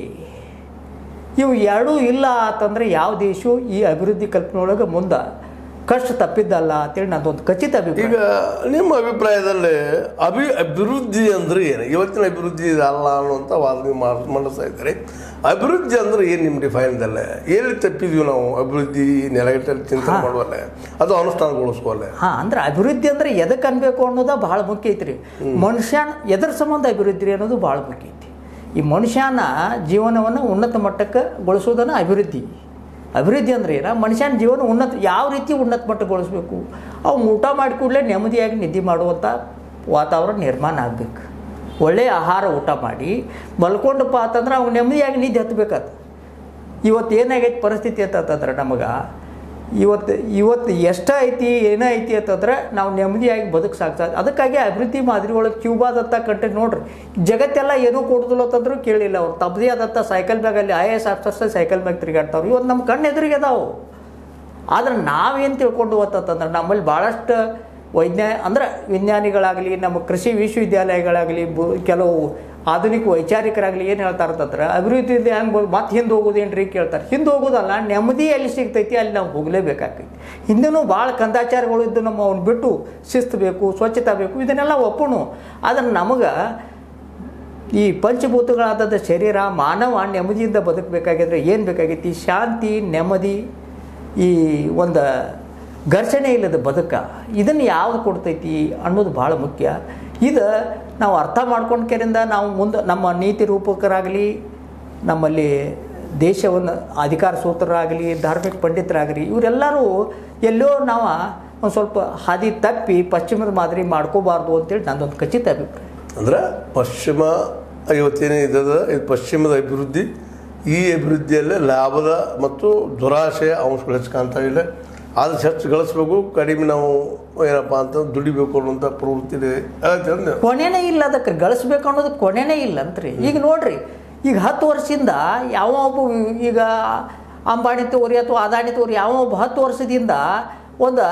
ಇವು ಎರಡೂ ಇಲ್ಲ ಅಂತಂದರೆ ಯಾವ ದೇಶವು ಈ ಅಭಿವೃದ್ಧಿ ಕಲ್ಪನೆ ಒಳಗೆ ಮುಂದೆ ಕಷ್ಟ ತಪ್ಪಿದ್ದಲ್ಲ ಅಂತೇಳಿ ನಂದೊಂದು ಖಚಿತ ಅಭಿಪ್ರಾಯ. ಈಗ ನಿಮ್ಮ ಅಭಿಪ್ರಾಯದಲ್ಲಿ ಅಭಿ ಅಭಿವೃದ್ಧಿ ಅಂದ್ರೆ ಏನು? ಇವತ್ತಿನ ಅಭಿವೃದ್ಧಿ ಅಲ್ಲ ಅನ್ನುವಂಥ ವಾದ ನೀವು ಮಂಡಿಸ್ತಾ ಇದ್ದೀರಿ. ಅಭಿವೃದ್ಧಿ ಅಂದ್ರೆ ಏನು ನಿಮ್ಮ ಡಿಫೈನ್ದಲ್ಲೇ? ಎಲ್ಲಿ ತಪ್ಪಿದ್ವಿ ನಾವು ಅಭಿವೃದ್ಧಿ ನೆಲೆಗಟ್ಟಲ್ಲಿ ಚಿಂತನೆ ಮಾಡುವಲ್ಲೇ, ಅದು ಅನುಷ್ಠಾನಗೊಳಿಸುವಲ್ಲೇ? ಹಾಂ, ಅಂದ್ರೆ ಅಭಿವೃದ್ಧಿ ಅಂದ್ರೆ ಎದಕ್ಕೆ ಅನ್ಬೇಕು ಅನ್ನೋದು ಭಾಳ ಮುಖ್ಯ ಐತ್ರಿ. ಮನುಷ್ಯನ ಎದರ ಸಂಬಂಧ ಅಭಿವೃದ್ಧಿ ಅನ್ನೋದು ಭಾಳ ಮುಖ್ಯ ಐತಿ. ಈ ಮನುಷ್ಯನ ಜೀವನವನ್ನು ಉನ್ನತ ಮಟ್ಟಕ್ಕೆ ಗೊಳಿಸೋದನ್ನು ಅಭಿವೃದ್ಧಿ. ಅಭಿವೃದ್ಧಿ ಅಂದ್ರೆ ಏನ? ಮನುಷ್ಯನ ಜೀವನ ಉನ್ನತ ಯಾವ ರೀತಿ ಉನ್ನತ ಮಟ್ಟಗೊಳಿಸ್ಬೇಕು, ಅವ್ನು ಊಟ ಮಾಡಿ ಕೂಡಲೇ ನೆಮ್ಮದಿಯಾಗಿ ನಿದ್ದೆ ಮಾಡುವಂಥ ವಾತಾವರಣ ನಿರ್ಮಾಣ ಆಗಬೇಕು. ಒಳ್ಳೆಯ ಆಹಾರ ಊಟ ಮಾಡಿ ಮಲ್ಕೊಂಡಪ್ಪ ಅಂತಂದ್ರೆ ಅವ್ನು ನೆಮ್ಮದಿಯಾಗಿ ನಿದ್ದೆ ಹತ್ತಬೇಕಾದ. ಇವತ್ತು ಏನಾಗೈತಿ ಪರಿಸ್ಥಿತಿ ಅಂತಂದ್ರೆ ನಮಗೆ ಇವತ್ತು ಇವತ್ತು ಎಷ್ಟ ಐತಿ ಏನೋ ಐತಿ ಅಂತಂದ್ರೆ ನಾವು ನೆಮ್ಮದಿಯಾಗಿ ಬದುಕು ಸಾಕ್ತಾ. ಅದಕ್ಕಾಗಿ ಅಭಿವೃದ್ಧಿ ಮಾದರಿ ಒಳಗೆ ಕ್ಯೂಬಾದಂಥ ಕಂಟ್ರಿ ನೋಡ್ರಿ, ಜಗತ್ತೆಲ್ಲ ಏನೂ ಕೊಡುದಿಲ್ಲ ಅಂತಂದ್ರೂ ಕೇಳಿಲ್ಲ. ಅವ್ರು ತಮ್ಮದೇ ಆದಂಥ ಸೈಕಲ್ ಬ್ಯಾಗಲ್ಲಿ I A S officers cycle bag ತಿರುಗಾಡ್ತಾವ್ರು. ಇವತ್ತು ನಮ್ಮ ಕಣ್ಣು ಎದುರಿಗೆ ಅದಾವು. ಆದ್ರೆ ನಾವೇನು ತಿಳ್ಕೊಂಡು ಅಂತಂದ್ರೆ ನಮ್ಮಲ್ಲಿ ಭಾಳಷ್ಟು ವೈಜ್ಞಾ ಅಂದ್ರೆ ವಿಜ್ಞಾನಿಗಳಾಗಲಿ, ನಮ್ಮ ಕೃಷಿ ವಿಶ್ವವಿದ್ಯಾಲಯಗಳಾಗಲಿ, ಬು ಕೆಲವು ಆಧುನಿಕ ವೈಚಾರಿಕರಾಗಲಿ ಏನು ಹೇಳ್ತಾರೆ ಅಂತಂದ್ರೆ ಅಭಿವೃದ್ಧಿ ಹೆಂಗೆ ಮತ್ತೆ ಹಿಂದೆ ಹೋಗೋದೇನು ರೀ ಕೇಳ್ತಾರೆ. ಹಿಂದೆ ಹೋಗೋದಲ್ಲ, ನೆಮ್ಮದಿ ಎಲ್ಲಿ ಸಿಗ್ತೈತಿ ಅಲ್ಲಿ ನಾವು ಹೋಗಲೇಬೇಕಾಗ್ತೈತಿ. ಹಿಂದೂ ಭಾಳ ಕಂದಾಚಾರಗಳು ಇದ್ದು ನಮ್ಮ ಅವ್ನು ಬಿಟ್ಟು ಶಿಸ್ತು ಬೇಕು, ಸ್ವಚ್ಛತೆ ಬೇಕು, ಇದನ್ನೆಲ್ಲ ಒಪ್ಪಣು. ಆದರೆ ನಮಗೆ ಈ ಪಂಚಭೂತಗಳಾದ ಶರೀರ ಮಾನವ ನೆಮ್ಮದಿಯಿಂದ ಬದುಕಬೇಕಾಗಿದ್ರೆ ಏನು ಬೇಕಾಗೈತಿ? ಶಾಂತಿ, ನೆಮ್ಮದಿ, ಈ ಒಂದು ಘರ್ಷಣೆ ಇಲ್ಲದ ಬದುಕ, ಇದನ್ನು ಯಾವುದು ಕೊಡ್ತೈತಿ ಅನ್ನೋದು ಭಾಳ ಮುಖ್ಯ. ಇದು ನಾವು ಅರ್ಥ ಮಾಡ್ಕೊಂಡ್ಕರಿಂದ ನಾವು ಮುಂದೆ ನಮ್ಮ ನೀತಿ ರೂಪಕರಾಗಲಿ, ನಮ್ಮಲ್ಲಿ ದೇಶವನ್ನು ಅಧಿಕಾರ ಸೂತ್ರರಾಗಲಿ, ಧಾರ್ಮಿಕ ಪಂಡಿತರಾಗಲಿ, ಇವರೆಲ್ಲರೂ ಎಲ್ಲೋ ನಾವು ಒಂದು ಸ್ವಲ್ಪ ಹಾದಿ ತಪ್ಪಿ ಪಶ್ಚಿಮದ ಮಾದರಿ ಮಾಡ್ಕೋಬಾರ್ದು ಅಂತೇಳಿ ನಂದೊಂದು ಖಚಿತ ಅಭಿಪ್ರಾಯ. ಅಂದ್ರೆ ಪಶ್ಚಿಮ ಇವತ್ತೇನೇ ಇದ್ದದ ಇದು ಪಶ್ಚಿಮದ ಅಭಿವೃದ್ಧಿ, ಈ ಅಭಿವೃದ್ಧಿಯಲ್ಲೇ ಲಾಭದ ಮತ್ತು ದುರಾಶೆಯ ಅಂಶಗಳು ಹೆಚ್ಚು ಕಾಣ್ತಾ ಇಲ್ಲ. ಅದು ಹೆಚ್ಚು ಗಳಿಸ್ಬೇಕು, ಕಡಿಮೆ ನಾವು ಏನಪ್ಪ ಅಂತ ದುಡಿಬೇಕು ಅನ್ನೋಂಥ ಪ್ರವೃತ್ತಿ ಕೊನೆನೇ ಇಲ್ಲ. ಅದಕ್ಕೆ ಗಳಿಸ್ಬೇಕು ಅನ್ನೋದು ಕೊನೆನೇ ಇಲ್ಲ ಅಂತ್ರಿ. ಈಗ ನೋಡ್ರಿ, ಈಗ ಹತ್ತು ವರ್ಷದಿಂದ ಯಾವ ಒಬ್ಬ ಈಗ ಅಂಬಾನಿ ತೋರಿ ಅಥವಾ ಅದಾನಿ ತೋರಿ ಯಾವ ಒಬ್ಬ ಹತ್ತು ವರ್ಷದಿಂದ ಒಂದು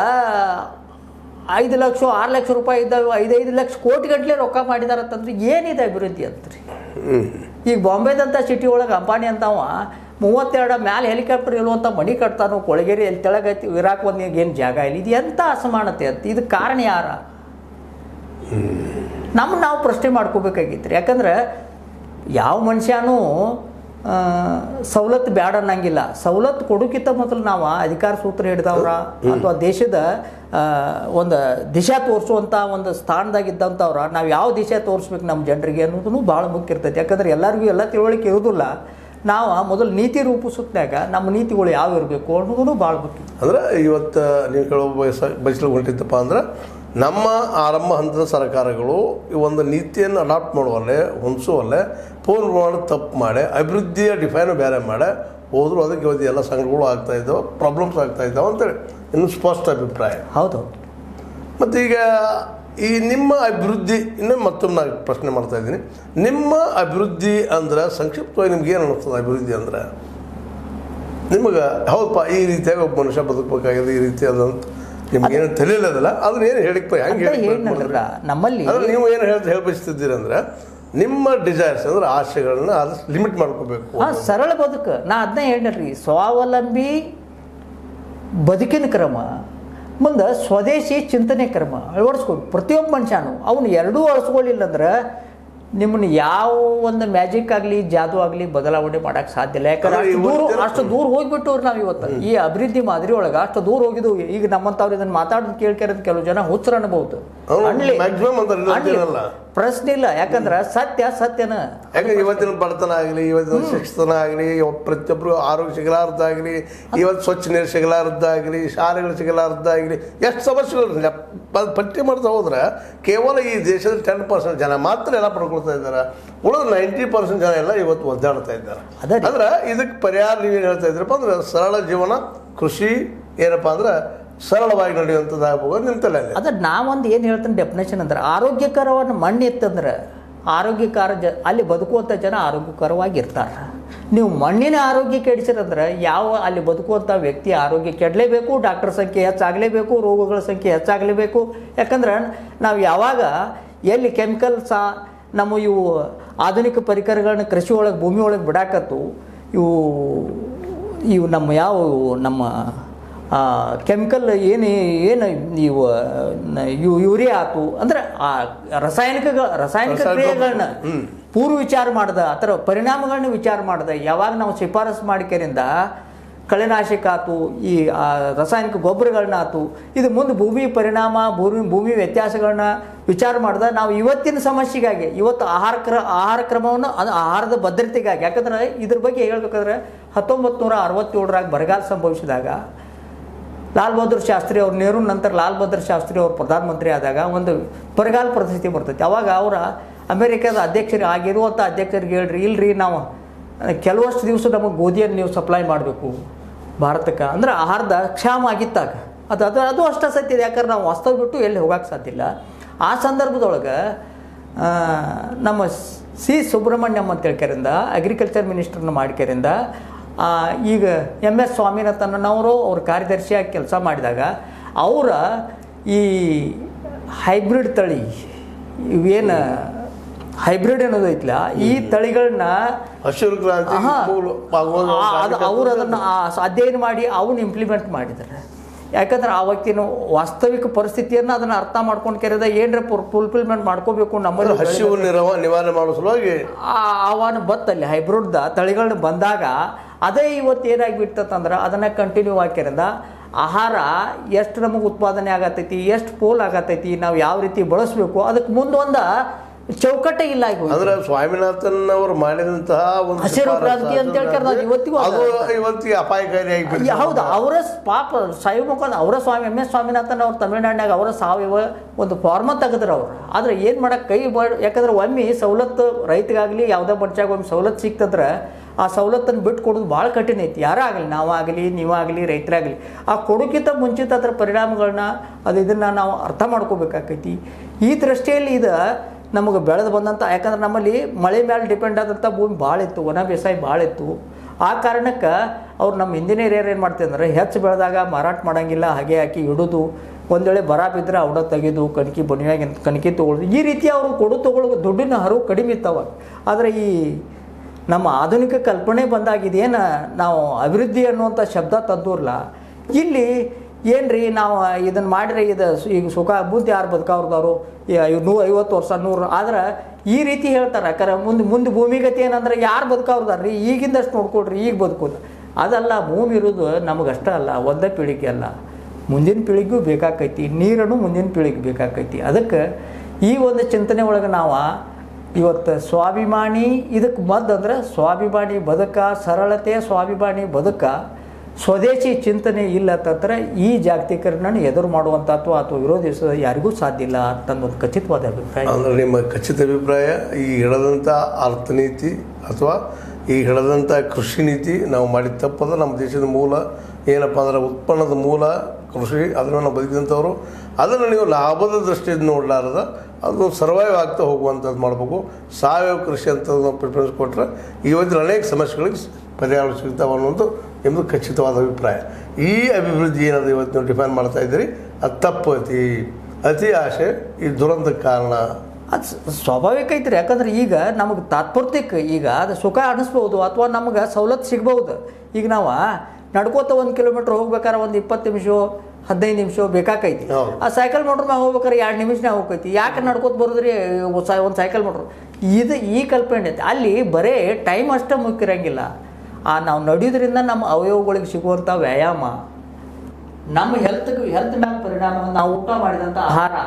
ಐದು ಲಕ್ಷ ಆರು ಲಕ್ಷ ರೂಪಾಯಿ ಇದ್ದ ಐದೈದು ಲಕ್ಷ ಕೋಟಿ ಗಟ್ಟಲೆ ರೊಕ್ಕ ಮಾಡಿದಾರಂತಂದ್ರೆ ಏನಿದೆ ಅಭಿವೃದ್ಧಿ ಅಂತ್ರಿ. ಈಗ ಬಾಂಬೆದಂಥ ಸಿಟಿ ಒಳಗೆ ಅಂಬಾನಿ ಅಂತವ ಮೂವತ್ತೆರಡು ಮ್ಯಾಲೆ ಹೆಲಿಕಾಪ್ಟರ್ ಇರುವಂಥ ಮಣಿ ಕಟ್ತಾನು, ಕೊಳಗೇರಿ ಎಲ್ಲಿ ತೆಳಗೈತಿ ಇರಾಕ್ ಒಂದು ಏನು ಜಾಗ ಇಲ್ಲ. ಇದು ಎಂಥ ಅಸಮಾನತೆ ಅಂತ, ಇದಕ್ಕೆ ಕಾರಣ ಯಾರ? ನಮ್ಮ ನಾವು ಪ್ರಶ್ನೆ ಮಾಡ್ಕೋಬೇಕಾಗಿತ್ತು ರೀ. ಯಾಕಂದ್ರೆ ಯಾವ ಮನುಷ್ಯನೂ ಸವಲತ್ತು ಬ್ಯಾಡ ಅನ್ನಂಗಿಲ್ಲ. ಸವಲತ್ತು ಕೊಡೋಕ್ಕಿಂತ ಮೊದಲು ನಾವು ಅಧಿಕಾರ ಸೂತ್ರ ಹಿಡ್ದವ್ರ ಅಥವಾ ದೇಶದ ಒಂದು ದಿಶಾ ತೋರಿಸುವಂಥ ಒಂದು ಸ್ಥಾನದಾಗಿದ್ದಂಥವ್ರ ನಾವು ಯಾವ ದಿಶೆ ತೋರಿಸ್ಬೇಕು ನಮ್ಮ ಜನರಿಗೆ ಅನ್ನೋದು ಭಾಳ ಮುಖ್ಯ ಇರ್ತೈತಿ. ಯಾಕಂದ್ರೆ ಎಲ್ಲರಿಗೂ ಎಲ್ಲ ತಿಳುವಳಿಕೆ ಇರೋದಿಲ್ಲ. ನಾವು ಮೊದಲು ನೀತಿ ರೂಪಿಸುತ್ತಾಗ ನಮ್ಮ ನೀತಿಗಳು ಯಾವ ಇರಬೇಕು ಅನ್ನೋದು ಭಾಳ ಮುಖ್ಯ. ಅಂದ್ರೆ ಇವತ್ತು ನೀವು ಕೇಳೋ ಬಯಸ ಬಯಸಲು ಹೊಂಟಿದ್ದಪ್ಪ ಅಂದ್ರೆ ನಮ್ಮ ಆರಂಭ ಹಂತದ ಸರ್ಕಾರಗಳು ಈ ಒಂದು ನೀತಿಯನ್ನು ಅಡಾಪ್ಟ್ ಮಾಡುವಲ್ಲೇ, ಹೊಂದಿಸುವಲ್ಲೇ ಪೂರ್ಣ ಪ್ರಮಾಣ ತಪ್ಪು ಮಾಡಿ ಅಭಿವೃದ್ಧಿಯ ಡಿಫೈನ್ ಬೇರೆ ಮಾಡಿ ಹೋದ್ರು. ಅದಕ್ಕೆ ಇವತ್ತು ಎಲ್ಲ ಸಂಘಗಳು ಆಗ್ತಾ ಇದ್ದಾವೆ, ಪ್ರಾಬ್ಲಮ್ಸ್ ಆಗ್ತಾ ಇದ್ದಾವೆ ಅಂತೇಳಿ ಇನ್ನು ಸ್ಪಷ್ಟ ಅಭಿಪ್ರಾಯ. ಹೌದು. ಮತ್ತು ಈಗ ಈ ನಿಮ್ಮ ಅಭಿವೃದ್ಧಿ ಇನ್ನೂ ಮತ್ತೊಮ್ಮೆ ನಾನು ಪ್ರಶ್ನೆ ಮಾಡ್ತಾ ಇದ್ದೀನಿ. ನಿಮ್ಮ ಅಭಿವೃದ್ಧಿ ಅಂದ್ರೆ ಸಂಕ್ಷಿಪ್ತವಾಗಿ ನಿಮ್ಗೆ ಏನು ಅನ್ನಿಸ್ತದೆ? ಅಭಿವೃದ್ಧಿ ಅಂದ್ರೆ ನಿಮಗೆ ಹೌದಪ್ಪ ಈ ರೀತಿಯಾಗಿ ಒಬ್ಬ ಮನುಷ್ಯ ಬದುಕಬೇಕಾಗಿದೆ, ಈ ರೀತಿ ಅದಂತ ನಿಮ್ಗೆ ಏನು ತಿಳಿಯಲ್ಲದಲ್ಲ, ಅದನ್ನ ಏನು ಹೇಳಿಕ್ ಹೆಂಗೆ ನಮ್ಮಲ್ಲಿ ಅಂದ್ರೆ ನೀವು ಏನು ಹೇಳ್ತಾ ಹೇಳ್ಬಯಸ್ತಿದ್ದೀರಿ ಅಂದ್ರೆ ನಿಮ್ಮ ಡಿಸೈರ್ಸ್ ಅಂದ್ರೆ ಆಶೆಗಳನ್ನ ಅದು ಲಿಮಿಟ್ ಮಾಡ್ಕೋಬೇಕು. ಹಾಂ, ಸರಳ ಬದುಕು. ನಾ ಅದನ್ನ ಹೇಳಿರಿ, ಸ್ವಾವಲಂಬಿ ಬದುಕಿನ ಕ್ರಮ, ಮುಂದೆ ಸ್ವದೇಶಿ ಚಿಂತನೆ ಕ್ರಮ ಅಳವಡಿಸ್ಕೊಂಡು ಪ್ರತಿಯೊಬ್ಬ ಮನುಷ್ಯನು ಅವನು ಎರಡೂ ಅಳಿಸ್ಕೊಳ್ಳಿಲ್ಲ ಅಂದ್ರೆ ನಿಮ್ಮನ್ನು ಯಾವ ಒಂದು ಮ್ಯಾಜಿಕ್ ಆಗಲಿ ಜಾದು ಆಗಲಿ ಬದಲಾವಣೆ ಮಾಡೋಕ್ಕೆ ಸಾಧ್ಯ ಇಲ್ಲ. ಯಾಕಂದ್ರೆ ಅಷ್ಟು ದೂರ ಅಷ್ಟು ದೂರ ಹೋಗಿಬಿಟ್ಟು ನಾವು ಇವತ್ತು ಈ ಅಭಿವೃದ್ಧಿ ಮಾದರಿ ಒಳಗೆ ಅಷ್ಟು ದೂರ ಹೋಗಿದ್ದು. ಈಗ ನಮ್ಮಂಥವ್ರು ಇದನ್ನು ಮಾತಾಡೋದು ಕೇಳ್ಕೇರೋದು ಕೆಲವು ಜನ ಹುಚ್ಚರು ಅನ್ಬಹುದು. ಪ್ರಶ್ನೆ ಇಲ್ಲ. ಯಾಕಂದ್ರೆ ಸತ್ಯ ಸತ್ಯನ. ಯಾಕಂದ್ರೆ ಇವತ್ತಿನ ಬಡತನ ಆಗಲಿ, ಇವತ್ತಿನ ಶಿಕ್ಷಣ ಆಗಲಿ, ಪ್ರತಿಯೊಬ್ಬರು ಆರೋಗ್ಯ ಸಿಗಲಾರ್ದಾಗಲಿ, ಇವತ್ತು ಸ್ವಚ್ಛ ನೀರು ಸಿಗಲಾರ್ದಾಗಲಿ, ಶಾಲೆಗಳು ಸಿಗಲಾರ್ದಾಗಲಿ, ಎಷ್ಟು ಸಮಸ್ಯೆಗಳು ಪಟ್ಟಿ ಮಾಡ್ತಾ ಹೋದ್ರೆ ಕೇವಲ ಈ ದೇಶದ ಟೆನ್ ಪರ್ಸೆಂಟ್ ಜನ ಮಾತ್ರ ಎಲ್ಲ ಪಡ್ಕೊಳ್ತಾ ಇದ್ದಾರೆ. ಉಳಿದ ನೈಂಟಿ ಪರ್ಸೆಂಟ್ ಜನ ಎಲ್ಲ ಇವತ್ತು ಒದ್ದಾಡ್ತಾ ಇದ್ದಾರೆ. ಅಂದ್ರೆ ಇದಕ್ಕೆ ಪರಿಹಾರ ನೀವೇನು ಹೇಳ್ತಾ ಇದ್ರಪ್ಪ ಅಂದ್ರೆ ಸರಳ ಜೀವನ, ಕೃಷಿ ಏನಪ್ಪ ಅಂದ್ರೆ ಸರಳವಾಗಿ ನಡೆಯುವಂಥದ್ದಾಗಬಹುದು ನಿಂತಲ್ಲ. ಅದ್ರ ನಾವೊಂದು ಏನು ಹೇಳ್ತೀನಿ ಡೆಫಿನೇಷನ್ ಅಂದ್ರೆ, ಆರೋಗ್ಯಕರವನ್ನು ಮಣ್ಣು ಇತ್ತಂದ್ರೆ ಆರೋಗ್ಯಕರ ಜ ಅಲ್ಲಿ ಬದುಕುವಂಥ ಜನ ಆರೋಗ್ಯಕರವಾಗಿರ್ತಾರೆ. ನೀವು ಮಣ್ಣಿನ ಆರೋಗ್ಯ ಕೆಡಿಸಿರಂದ್ರೆ ಯಾವ ಅಲ್ಲಿ ಬದುಕುವಂಥ ವ್ಯಕ್ತಿ ಆರೋಗ್ಯ ಕೆಡಲೇಬೇಕು, ಡಾಕ್ಟರ್ ಸಂಖ್ಯೆ ಹೆಚ್ಚಾಗಲೇಬೇಕು, ರೋಗಗಳ ಸಂಖ್ಯೆ ಹೆಚ್ಚಾಗಲೇಬೇಕು. ಯಾಕಂದ್ರೆ ನಾವು ಯಾವಾಗ ಎಲ್ಲಿ ಕೆಮಿಕಲ್ ಸಹ ನಮ್ಮ ಇವು ಆಧುನಿಕ ಪರಿಕರಗಳನ್ನ ಕೃಷಿ ಒಳಗೆ ಭೂಮಿ ಒಳಗೆ ಬಿಡಾಕತ್ತು, ಇವು ಇವು ನಮ್ಮ ಯಾವ ನಮ್ಮ ಕೆಮಿಕಲ್ ಏನು ಏನು ಇವು ಇವು ಯೂರಿಯಾ ಆಯ್ತು ಅಂದ್ರೆ ಆ ರಾಸಾಯನಿಕ ರಾಸಾಯನಿಕ ಕ್ರಿಯೆಗಳನ್ನ ಪೂರ್ವ ವಿಚಾರ ಮಾಡ್ದೆ, ಅದರ ಪರಿಣಾಮಗಳನ್ನ ವಿಚಾರ ಮಾಡ್ದೆ. ಯಾವಾಗ ನಾವು ಶಿಫಾರಸು ಮಾಡಿಕೆರಿಂದ ಕಳೆನಾಶಕ ಆಯ್ತು, ಈ ರಾಸಾಯನಿಕ ಗೊಬ್ಬರಗಳನ್ನ ಆಯ್ತು, ಇದು ಮುಂದೆ ಭೂಮಿ ಪರಿಣಾಮ, ಭೂಮಿ ಭೂಮಿ ವ್ಯತ್ಯಾಸಗಳನ್ನ ವಿಚಾರ ಮಾಡ್ದೆ. ನಾವು ಇವತ್ತಿನ ಸಮಸ್ಯೆಗಾಗಿ, ಇವತ್ತು ಆಹಾರ ಕ್ರ ಆಹಾರ ಕ್ರಮವನ್ನು ಅದು ಆಹಾರದ ಭದ್ರತೆಗಾಗಿ, ಯಾಕಂದ್ರೆ ಇದ್ರ ಬಗ್ಗೆ ಹೇಳ್ಬೇಕಾದ್ರೆ ಹತ್ತೊಂಬತ್ತು ನೂರ ಅರವತ್ತೇಳರಾಗ ಬರಗಾಲ ಸಂಭವಿಸಿದಾಗ ಲಾಲ್ ಬಹದ್ದೂರ್ ಶಾಸ್ತ್ರಿ ಅವ್ರ ನೆಹರು ನಂತರ ಲಾಲ್ ಬಹದ್ದೂರ್ ಶಾಸ್ತ್ರಿ ಅವ್ರು ಪ್ರಧಾನಮಂತ್ರಿ ಆದಾಗ ಒಂದು ಬರಗಾಲ ಪರಿಸ್ಥಿತಿ ಬರ್ತೈತಿ. ಅವಾಗ ಅವರ ಅಮೇರಿಕಾದ ಅಧ್ಯಕ್ಷರು ಆಗಿರುವಂಥ ಅಧ್ಯಕ್ಷರಿಗೆ ಹೇಳ್ರಿ, ಇಲ್ರಿ ನಾವು ಕೆಲವಷ್ಟು ದಿವಸ ನಮಗೆ ಗೋಧಿಯನ್ನು ನೀವು ಸಪ್ಲೈ ಮಾಡಬೇಕು ಭಾರತಕ್ಕೆ, ಅಂದ್ರೆ ಆಹಾರದ ಕ್ಷಾಮ ಆಗಿತ್ತಾಗ ಅದು ಅದು ಅದು ಅಷ್ಟೇ ಸತ್ಯ ಇದೆ. ಯಾಕಂದ್ರೆ ನಾವು ವಾಸ್ತವ ಬಿಟ್ಟು ಎಲ್ಲಿ ಹೋಗಕ್ಕೆ ಸಾಧ್ಯ ಇಲ್ಲ. ಆ ಸಂದರ್ಭದೊಳಗೆ ನಮ್ಮ ಸಿ ಸುಬ್ರಹ್ಮಣ್ಯಂ ಅಂತ ಹೇಳ್ಕರಿಂದ ಅಗ್ರಿಕಲ್ಚರ್ ಮಿನಿಸ್ಟರ್ನ ಮಾಡ್ಕರಿಂದ ಈಗ ಎಮ್ ಎಸ್ ಸ್ವಾಮಿನಾಥನ್ನವರು ಅವ್ರ ಕಾರ್ಯದರ್ಶಿಯಾಗಿ ಕೆಲಸ ಮಾಡಿದಾಗ ಅವರ ಈ ಹೈಬ್ರಿಡ್ ತಳಿ ಇವೇನು ಹೈಬ್ರಿಡ್ ಅನ್ನೋದು ಐತಿಲ್ಲ, ಈ ತಳಿಗಳನ್ನ ಅದು ಅವರು ಅದನ್ನು ಅಧ್ಯಯನ ಮಾಡಿ ಅವನ್ನ ಇಂಪ್ಲಿಮೆಂಟ್ ಮಾಡಿದ್ದಾರೆ. ಯಾಕಂದ್ರೆ ಆವತ್ತಿನ ವಾಸ್ತವಿಕ ಪರಿಸ್ಥಿತಿಯನ್ನು ಅದನ್ನು ಅರ್ಥ ಮಾಡ್ಕೊಂಡು ಕೆರೆದ ಏನರ ಫುಲ್ಫಿಲ್ಮೆಂಟ್ ಮಾಡ್ಕೋಬೇಕು ನಮ್ಮಲ್ಲಿ ಹಸಿವು ನಿವಾರಣೆ ಮಾಡೋ ಸಲುವಾಗಿ ಆ ಆಹ್ವಾನ ಬತ್ತಲ್ಲಿ ಹೈಬ್ರಿಡ್ ತಳಿಗಳನ್ನ ಬಂದಾಗ ಅದೇ ಇವತ್ತು ಏನಾಗಿಬಿಡ್ತಂದ್ರೆ ಅದನ್ನು ಕಂಟಿನ್ಯೂ ಹಾಕಿರಿಂದ ಆಹಾರ ಎಷ್ಟು ನಮಗೆ ಉತ್ಪಾದನೆ ಆಗತೈತಿ, ಎಷ್ಟು ಪೋಲ್ ಆಗತೈತಿ, ನಾವು ಯಾವ ರೀತಿ ಬಳಸಬೇಕು, ಅದಕ್ಕೆ ಮುಂದೊಂದು ಚೌಕಟ್ಟೆ ಇಲ್ಲ. ಅಂದ್ರೆ ಸ್ವಾಮಿನಾಥನ್ ಅವರು ಮಾಡಿದಂತಹ ಒಂದು ಹಸಿರು ಕ್ರಾಂತಿ ಅಂತ ಹೇಳ್ತಾರೆ ಇವತ್ತಿಗೂ ಅದು ಇವತ್ತಿಗೆ ಅಪಾಯಕಾರಿಯಾಗಿ ಹೌದು. ಅವರ ಪಾಪ ಸಾಯುವ ಮುಖಾಂತರ ಅವರ ಸ್ವಾಮಿ ಎಮ್ ಎಸ್ ಸ್ವಾಮಿನಾಥನ್ ಅವ್ರು ತಮಿಳುನಾಡಿನಾಗ ಅವರ ಸಾವಯವ ಒಂದು ಫಾರ್ಮ ತೆಗೆದ್ರು ಅವರು. ಆದ್ರೆ ಏನು ಮಾಡಕ್ಕೆ ಕೈ ಬ ಯಾಕಂದ್ರೆ ಒಮ್ಮೆ ಸವಲತ್ತು ರೈತಗಾಗಲಿ ಯಾವುದೇ ಮನುಷ್ಯಾಗ ಒಮ್ಮೆ ಸವಲತ್ತು ಸಿಕ್ತಂದ್ರೆ ಆ ಸವಲತ್ತನ್ನು ಬಿಟ್ಟು ಕೊಡೋದು ಭಾಳ ಕಠಿಣ ಐತಿ. ಯಾರಾಗಲಿ, ನಾವಾಗಲಿ ನೀವಾಗಲಿ ರೈತರಾಗಲಿ, ಆ ಕೊಡೋಕ್ಕಿಂತ ಮುಂಚಿತ ಅದರ ಪರಿಣಾಮಗಳನ್ನ ಅದು ಇದನ್ನು ನಾವು ಅರ್ಥ ಮಾಡ್ಕೋಬೇಕಾಕೈತಿ. ಈ ದೃಷ್ಟಿಯಲ್ಲಿ ಇದು ನಮಗೆ ಬೆಳೆದು ಬಂದಂಥ, ಯಾಕಂದ್ರೆ ನಮ್ಮಲ್ಲಿ ಮಳೆ ಮೇಲೆ ಡಿಪೆಂಡ್ ಆದಂಥ ಭೂಮಿ ಭಾಳ ಇತ್ತು, ಒಣ ಬೇಸಾಯ ಭಾಳ ಇತ್ತು. ಆ ಕಾರಣಕ್ಕೆ ಅವ್ರು ನಮ್ಮ ಹಿಂದಿನ ಹಿರಿಯರು ಏನು ಮಾಡ್ತಿದ್ರೆ ಹೆಚ್ಚು ಬೆಳೆದಾಗ ಮಾರಾಟ ಮಾಡೋಂಗಿಲ್ಲ, ಹಾಗೆ ಹಾಕಿ ಇಡೋದು, ಒಂದು ವೇಳೆ ಬರ ಬಿದ್ದರೆ ಅವಡ ತೆಗೆದು ಕಣಕಿ ಬಣಿಯಾಗಿ ಕಣಕಿ ತೊಗೊಳ್ಳೋದು, ಈ ರೀತಿ ಅವರು ಕೊಡು ತೊಗೊಳ್ಳೋ ದುಡ್ಡಿನ ಹರಿವು ಕಡಿಮೆ ಇತ್ತವ. ಆದರೆ ಈ ನಮ್ಮ ಆಧುನಿಕ ಕಲ್ಪನೆ ಬಂದಾಗ ಇದೇನು ನಾವು ಅಭಿವೃದ್ಧಿ ಅನ್ನುವಂಥ ಶಬ್ದ ತಂದೂರಲ್ಲ, ಇಲ್ಲಿ ಏನು ರೀ ನಾವು ಇದನ್ನು ಮಾಡಿದ್ರೆ ಇದು ಈಗ ಸುಖ ಮುಂದೆ ಯಾರು ಬದುಕವ್ರದವರು ನೂ ಐವತ್ತು ವರ್ಷ ನೂರು ಆದ್ರೆ ಈ ರೀತಿ ಹೇಳ್ತಾರೆ. ಯಾಕಂದ್ರೆ ಮುಂದೆ ಮುಂದೆ ಭೂಮಿಗತಿ ಏನಂದ್ರೆ ಯಾರು ಬದುಕವ್ರದಾರ ರೀ, ಈಗಿಂದಷ್ಟು ನೋಡ್ಕೊಡ್ರಿ, ಈಗ ಬದುಕೋದು ಅದಲ್ಲ. ಭೂಮಿ ಇರೋದು ನಮಗಷ್ಟೇ ಅಲ್ಲ, ಒಂದೇ ಪೀಳಿಗೆ ಅಲ್ಲ, ಮುಂದಿನ ಪೀಳಿಗೆಗೂ ಬೇಕಾಕೈತಿ, ನೀರನ್ನು ಮುಂದಿನ ಪೀಳಿಗೆ ಬೇಕಾಕೈತಿ. ಅದಕ್ಕೆ ಈ ಒಂದು ಚಿಂತನೆ ಒಳಗೆ ನಾವು ಇವತ್ತು ಸ್ವಾಭಿಮಾನಿ ಇದಕ್ಕೆ ಮದ್ದಂದ್ರೆ ಸ್ವಾಭಿಮಾನಿ ಬದುಕ, ಸರಳತೆ ಸ್ವಾಭಿಮಾನಿ ಬದುಕ, ಸ್ವದೇಶಿ ಚಿಂತನೆ ಇಲ್ಲ ಅಂತಂದ್ರೆ ಈ ಜಾಗತೀಕರಣ ಎದುರು ಮಾಡುವಂಥ ಅಥವಾ ಅಥವಾ ವಿರೋಧಿಸೋದು ಯಾರಿಗೂ ಸಾಧ್ಯ ಇಲ್ಲ ಅಂತಂದು ಖಚಿತವಾದ ಅಭಿಪ್ರಾಯ. ಅಂದರೆ ನಿಮ್ಮ ಖಚಿತ ಅಭಿಪ್ರಾಯ ಈ ಹಿಡದಂಥ ಅರ್ಥನೀತಿ ಅಥವಾ ಈ ಹಿಡದಂಥ ಕೃಷಿ ನೀತಿ ನಾವು ಮಾಡಿದ ತಪ್ಪದ ನಮ್ಮ ದೇಶದ ಮೂಲ ಏನಪ್ಪ ಅಂದ್ರೆ ಉತ್ಪನ್ನದ ಮೂಲ ಕೃಷಿ, ಅದನ್ನು ನಾವು ಬದುಕಿದಂಥವ್ರು ಅದನ್ನು ನೀವು ಲಾಭದ ದೃಷ್ಟಿಯಿಂದ ನೋಡಲಾರದ ಅದು ಸರ್ವೈವ್ ಆಗ್ತಾ ಹೋಗುವಂಥದ್ದು ಮಾಡಬೇಕು. ಸಾವಯವ ಕೃಷಿ ಅಂತ ನಾವು ಪ್ರಿಫರೆನ್ಸ್ ಕೊಟ್ಟರೆ ಇವತ್ತಿನ ಅನೇಕ ಸಮಸ್ಯೆಗಳಿಗೆ ಪರಿಹಾರ ಸಿಗ್ತಾವೆ ಅನ್ನೋದು ನಿಮ್ಮದು ಖಚಿತವಾದ ಅಭಿಪ್ರಾಯ. ಈ ಅಭಿವೃದ್ಧಿ ಏನಾದರೂ ಇವತ್ತು ನೀವು ಡಿಫೈನ್ ಮಾಡ್ತಾ ಇದ್ದೀರಿ, ಅದು ತಪ್ಪು ಅತಿ ಅತಿ ಆಸೆ ಈ ದುರಂತಕ್ಕೆ ಕಾರಣ. ಅದು ಸ್ವಾಭಾವಿಕ ಐತ್ರಿ. ಯಾಕಂದ್ರೆ ಈಗ ನಮಗೆ ತಾತ್ಪೂರ್ತಿಕ ಈಗ ಅದು ಸುಖ ಅನಿಸ್ಬೋದು ಅಥವಾ ನಮ್ಗೆ ಸವಲತ್ತು ಸಿಗ್ಬೋದು. ಈಗ ನಾವು ನಡ್ಕೋತ ಒಂದು ಕಿಲೋಮೀಟ್ರ್ ಹೋಗ್ಬೇಕಾದ್ರೆ ಒಂದು ಇಪ್ಪತ್ತು ನಿಮಿಷ ಹದಿನೈದು ನಿಮಿಷ ಬೇಕಾಕೈತಿ. ಆ ಸೈಕಲ್ ಮೋಟ್ರ್ ನಾವು ಹೋಗ್ಬೇಕಾರೆ ಎರಡು ನಿಮಿಷನಾಗ ಹೋಗ್ತೈತಿ. ಯಾಕೆ ನಡ್ಕೋತ ಬರೋದ್ರಿ ಒಂದು ಸೈಕಲ್ ಮೋಟ್ರ್, ಇದು ಈ ಕಲ್ಪನೆ ಐತಿ. ಅಲ್ಲಿ ಬರೀ ಟೈಮ್ ಅಷ್ಟೇ ಮುಖ್ಯ ಇರೋಂಗಿಲ್ಲ, ಆ ನಾವು ನಡೆಯೋದ್ರಿಂದ ನಮ್ಮ ಅವಯವಗಳಿಗೆ ಸಿಗುವಂಥ ವ್ಯಾಯಾಮ, ನಮ್ಮ ಹೆಲ್ತ್ಗೆ ಹೆಲ್ತ್ ಮ್ಯಾಲೆ ಪರಿಣಾಮ, ನಾವು ಊಟ ಮಾಡಿದಂಥ ಆಹಾರ,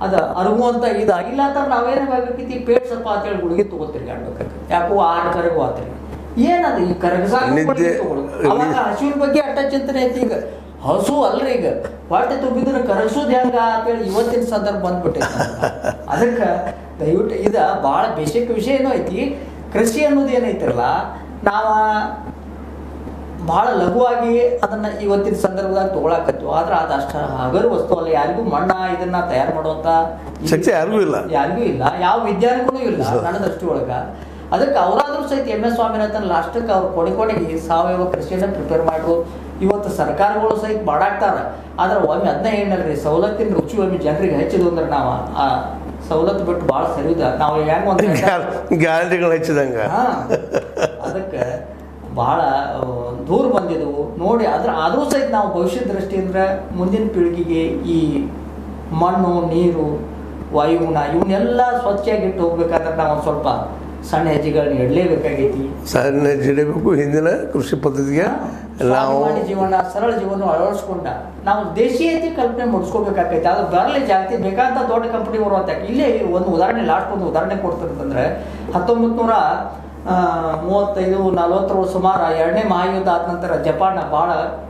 ಅದು ಅರುಗುವಂತ ಇದ ಇಲ್ಲ ಅಂತ ನಾವೇನಾಗಬೇಕೈತಿ ಪೇಟ್ ಸ್ವಲ್ಪ ಅಂತೇಳಿ ಗುಳಿಗೆ ತಗೋತೀರಿ ಅನ್ಬೇಕಾಗ್ತದೆ ಯಾಕೋ ಆರು ಕರಗು ಆತ್ರಿ ಏನದು ಈ ಕರಗಸಾಗ ಅವಾಗ ಹಸುವಿನ ಬಗ್ಗೆ ಅಟ್ಟ ಚಿಂತನೆ ಐತಿ ಈಗ ಹಸು ಅಲ್ರಿ ಈಗ ಹೊಟ್ಟೆ ತುಂಬಿದ್ರೆ ಕರಗಿಸೋದು ಹೆಂಗ ಅಂತೇಳಿ ಇವತ್ತಿನ ಸಂದರ್ಭ ಬಂದ್ಬಿಟ್ಟೈತಿ ಅದಕ್ಕೆ ದಯವಿಟ್ಟು ಇದ ಭಾಳ ಬೇಸಿಕ್ ವಿಷಯ ಏನೋ ಐತಿ ಕೃಷಿ ಅನ್ನೋದು ಏನೈತಿರಲ್ಲ ನಾವು ಭಾಳ ಲಘುವಾಗಿ ಅದನ್ನ ಇವತ್ತಿನ ಸಂದರ್ಭದಾಗ ತಗೊಳಕತ್ತು ಆದ್ರೆ ಅದು ಅಷ್ಟ ಹಗರು ವಸ್ತು ಅಲ್ಲ ಯಾರಿಗೂ ಮಣ್ಣ ಇದನ್ನ ತಯಾರು ಮಾಡುವಂತ ಶಕ್ತಿ ಯಾರಿಗೂ ಇಲ್ಲ ಯಾರಿಗೂ ಇಲ್ಲ ಯಾವ ವಿದ್ಯಾರ್ಥಿಗೂ ಇಲ್ಲ ನನ್ನ ದೃಷ್ಟಿ ಒಳಗ ಅದಕ್ಕೆ ಅವರಾದ್ರೂ ಸಹಿತ ಎಂ ಎಸ್ ಸ್ವಾಮಿನಾಥನ್ ಲಾಸ್ಟಕ್ಕೆ ಅವ್ರು ಕೊನೆ ಕೊನೆಗೆ ಸಾವಯವ ಕೃಷಿಯನ್ನ ಪ್ರಿಪೇರ್ ಮಾಡ್ರು ಇವತ್ತು ಸರ್ಕಾರಗಳು ಸಹಿತ ಮಾಡಾಕ್ತಾರ ಆದ್ರೆ ಒಮ್ಮೆ ಅದನ್ನ ಏನಲ್ರಿ ಸವಲತ್ತಿನ ರುಚಿ ಒಮ್ಮೆ ಜನರಿಗೆ ಹೆಚ್ಚಿದ್ವು ಅಂದ್ರೆ ನಾವು ಆ ಸವಲತ್ತು ಬಿಟ್ಟು ಭಾಳ ಸರಿದ ನಾವು ಹೆಂಗ ಒಂದು ಗ್ಯಾರಂಟಿಗಳು ಹೆಚ್ಚಿದಂಗ ಅದಕ್ಕೆ ಭಾಳ ದೂರ ಬಂದಿದ್ದವು ನೋಡಿ ಅದ್ರ ಆದರೂ ಸಹಿತ ನಾವು ಭವಿಷ್ಯದ ದೃಷ್ಟಿಯಿಂದ ಮುಂದಿನ ಪೀಳಿಗೆಗೆ ಈ ಮಣ್ಣು ನೀರು ವಾಯುಗುಣ ಇವನ್ನೆಲ್ಲ ಸ್ವಚ್ಛಾಗಿಟ್ಟು ಹೋಗ್ಬೇಕಾದ್ರೆ ನಾವು ಒಂದು ಸ್ವಲ್ಪ ಸಣ್ಣ ಹೆಜ್ಜೆಗಳನ್ನ ಇಡಲೇಬೇಕಾಗೈತಿ ಸಣ್ಣ ಹೆಜ್ಜೆ ಇಡಬೇಕು ಹಿಂದಿನ ಕೃಷಿ ಪದ್ಧತಿಗೆ ನಾವು ಜೀವನ ಸರಳ ಜೀವನ ಅಳವಡಿಸ್ಕೊಂಡ ನಾವು ದೇಶೀಯತೆ ಕಲ್ಪನೆ ಮುಡಿಸ್ಕೋಬೇಕಾಗೈತಿ ಅದು ಬರಲಿ ಜಾಗತಿ ಬೇಕಾದಂತ ದೊಡ್ಡ ಕಂಪನಿ ಬರುವಂತ ಇಲ್ಲೇ ಒಂದು ಉದಾಹರಣೆ ಲಾಸ್ಟ್ ಒಂದು ಉದಾಹರಣೆ ಕೊಡ್ತಿರ್ತಂದ್ರೆ ಹತ್ತೊಂಬತ್ ನೂರ ಮೂವತ್ತೈದು ನಲವತ್ತರ ಸುಮಾರು ಎರಡನೇ ಮಹಾಯುದ್ಧ ಆದ ನಂತರ ಜಪಾನ್ ಭಾಳ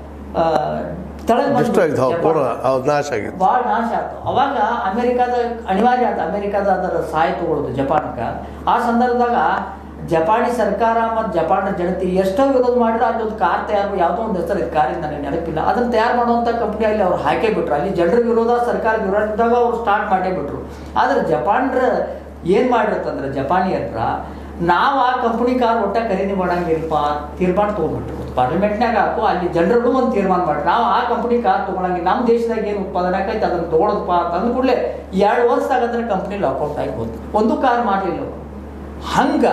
ನಾಶ ಆಗಿತ್ತು ಭಾಳ ನಾಶ ಆಯ್ತು ಅವಾಗ ಅಮೆರಿಕಾದ ಅನಿವಾರ್ಯ ಆಯ್ತು ಅಮೆರಿಕಾದ ಅದರ ಸಹಾಯ ತಗೊಳ್ಳೋದು ಜಪಾನ್ಗೆ ಆ ಸಂದರ್ಭದಾಗ ಜಪಾನಿ ಸರ್ಕಾರ ಮತ್ತು ಜಪಾನ್ ಜನತೆ ಎಷ್ಟೋ ವಿರೋಧ ಮಾಡಿದ್ರೆ ಅದೊಂದು ಕಾರ್ ತಯಾರು ಯಾವುದೋ ಒಂದು ಹೆಸರು ಇದು ಕಾರಿಂದ ನನಗೆ ನೆನಪಿಲ್ಲ ಅದನ್ನು ತಯಾರು ಮಾಡುವಂಥ ಕಂಪ್ನಿ ಅಲ್ಲಿ ಅವ್ರು ಹಾಕೇ ಬಿಟ್ರು ಅಲ್ಲಿ ಜನರ ವಿರೋಧ ಸರ್ಕಾರ ವಿರೋಧದಾಗ ಅವ್ರು ಸ್ಟಾರ್ಟ್ ಮಾಡೇ ಬಿಟ್ರು ಆದ್ರೆ ಜಪಾನ್ರ ಏನು ಮಾಡಿರ್ತಂದ್ರೆ ಜಪಾನಿಯರ ನಾವು ಆ ಕಂಪ್ನಿ ಕಾರ್ ಒಟ್ಟ ಖರೀದಿ ಮಾಡಂಗಿಲ್ಲಪ್ಪ ತೀರ್ಮಾನ ತೊಗೊಂಡ್ಬಿಟ್ರು ಪಾರ್ಲಿಮೆಂಟ್ನಾಗ ಹಾಕು ಅಲ್ಲಿ ಜನರಲ್ಲೂ ಒಂದು ತೀರ್ಮಾನ ಮಾಡಿ ನಾವು ಆ ಕಂಪ್ನಿ ಕಾರ್ ತೊಗೊಳಂಗಿಲ್ಲ ನಮ್ಮ ದೇಶದಾಗ ಏನು ಉತ್ಪಾದನೆ ಆಕೈತೆ ಅದನ್ನು ತೊಗೊಳೋದಪ್ಪ ತಂದು ಕೂಡಲೇ ಎರಡು ವರ್ಷದಾಗ ಅದನ್ನ ಕಂಪ್ನಿ ಲಾಕೌಟ್ ಆಗಿಬೋದು ಒಂದು ಕಾರ್ ಮಾಡಲಿಲ್ಲ ಹಂಗ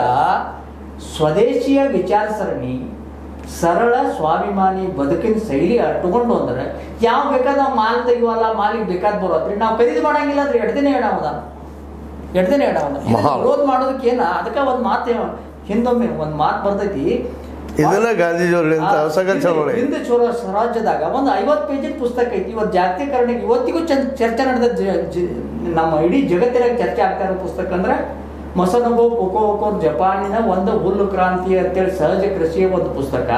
ಸ್ವದೇಶಿಯ ವಿಚಾರ ಸರಣಿ ಸರಳ ಸ್ವಾಭಿಮಾನಿ ಬದುಕಿನ ಶೈಲಿ ಅಟ್ಕೊಂಡು ಅಂದ್ರೆ ಯಾವ ಬೇಕಾದ ನಾವು ಮಾಲ್ ತೆಗಿವಲ್ಲ ಮಾಲಿಗೆ ಬೇಕಾದ್ ಬರೋದ್ರಿ ನಾವು ಖರೀದಿ ಮಾಡಂಗಿಲ್ಲ ಅಂದ್ರೆ ಎರಡು ದಿನ ಹೇಳೋದ ಎರಡು ದಿನ ಹೇಳೋದ ವಿರೋಧ ಮಾಡೋದಕ್ಕೆ ಏನ ಅದಕ್ಕೆ ಒಂದು ಮಾತು ಹಿಂದೊಮ್ಮೆ ಒಂದು ಮಾತು ಬರ್ತೈತಿ ಇದನ್ನ ಗಾಂಧೀಜಿಯವ್ರ ಹಿಂದೆ ಚೋರ ಸ್ವರಾಜ್ಯದಾಗ ಒಂದು ಐವತ್ತು ಪೇಜಿನ ಪುಸ್ತಕ ಐತಿ ಇವತ್ತು ಜಾಗತೀಕರಣ ಇವತ್ತಿಗೂ ಚರ್ಚೆ ನಡೆದ ನಮ್ಮ ಇಡೀ ಜಗತ್ತಿನಾಗ ಚರ್ಚೆ ಆಗ್ತಾ ಇರೋ ಪುಸ್ತಕ ಅಂದ್ರೆ ಮಸನಬೋ ಪೊಕೋಕೋ ಜಪಾನಿನ ಒಂದು ಹುಲ್ಲು ಕ್ರಾಂತಿ ಅಂತೇಳಿ ಸಹಜ ಕೃಷಿಯ ಒಂದು ಪುಸ್ತಕ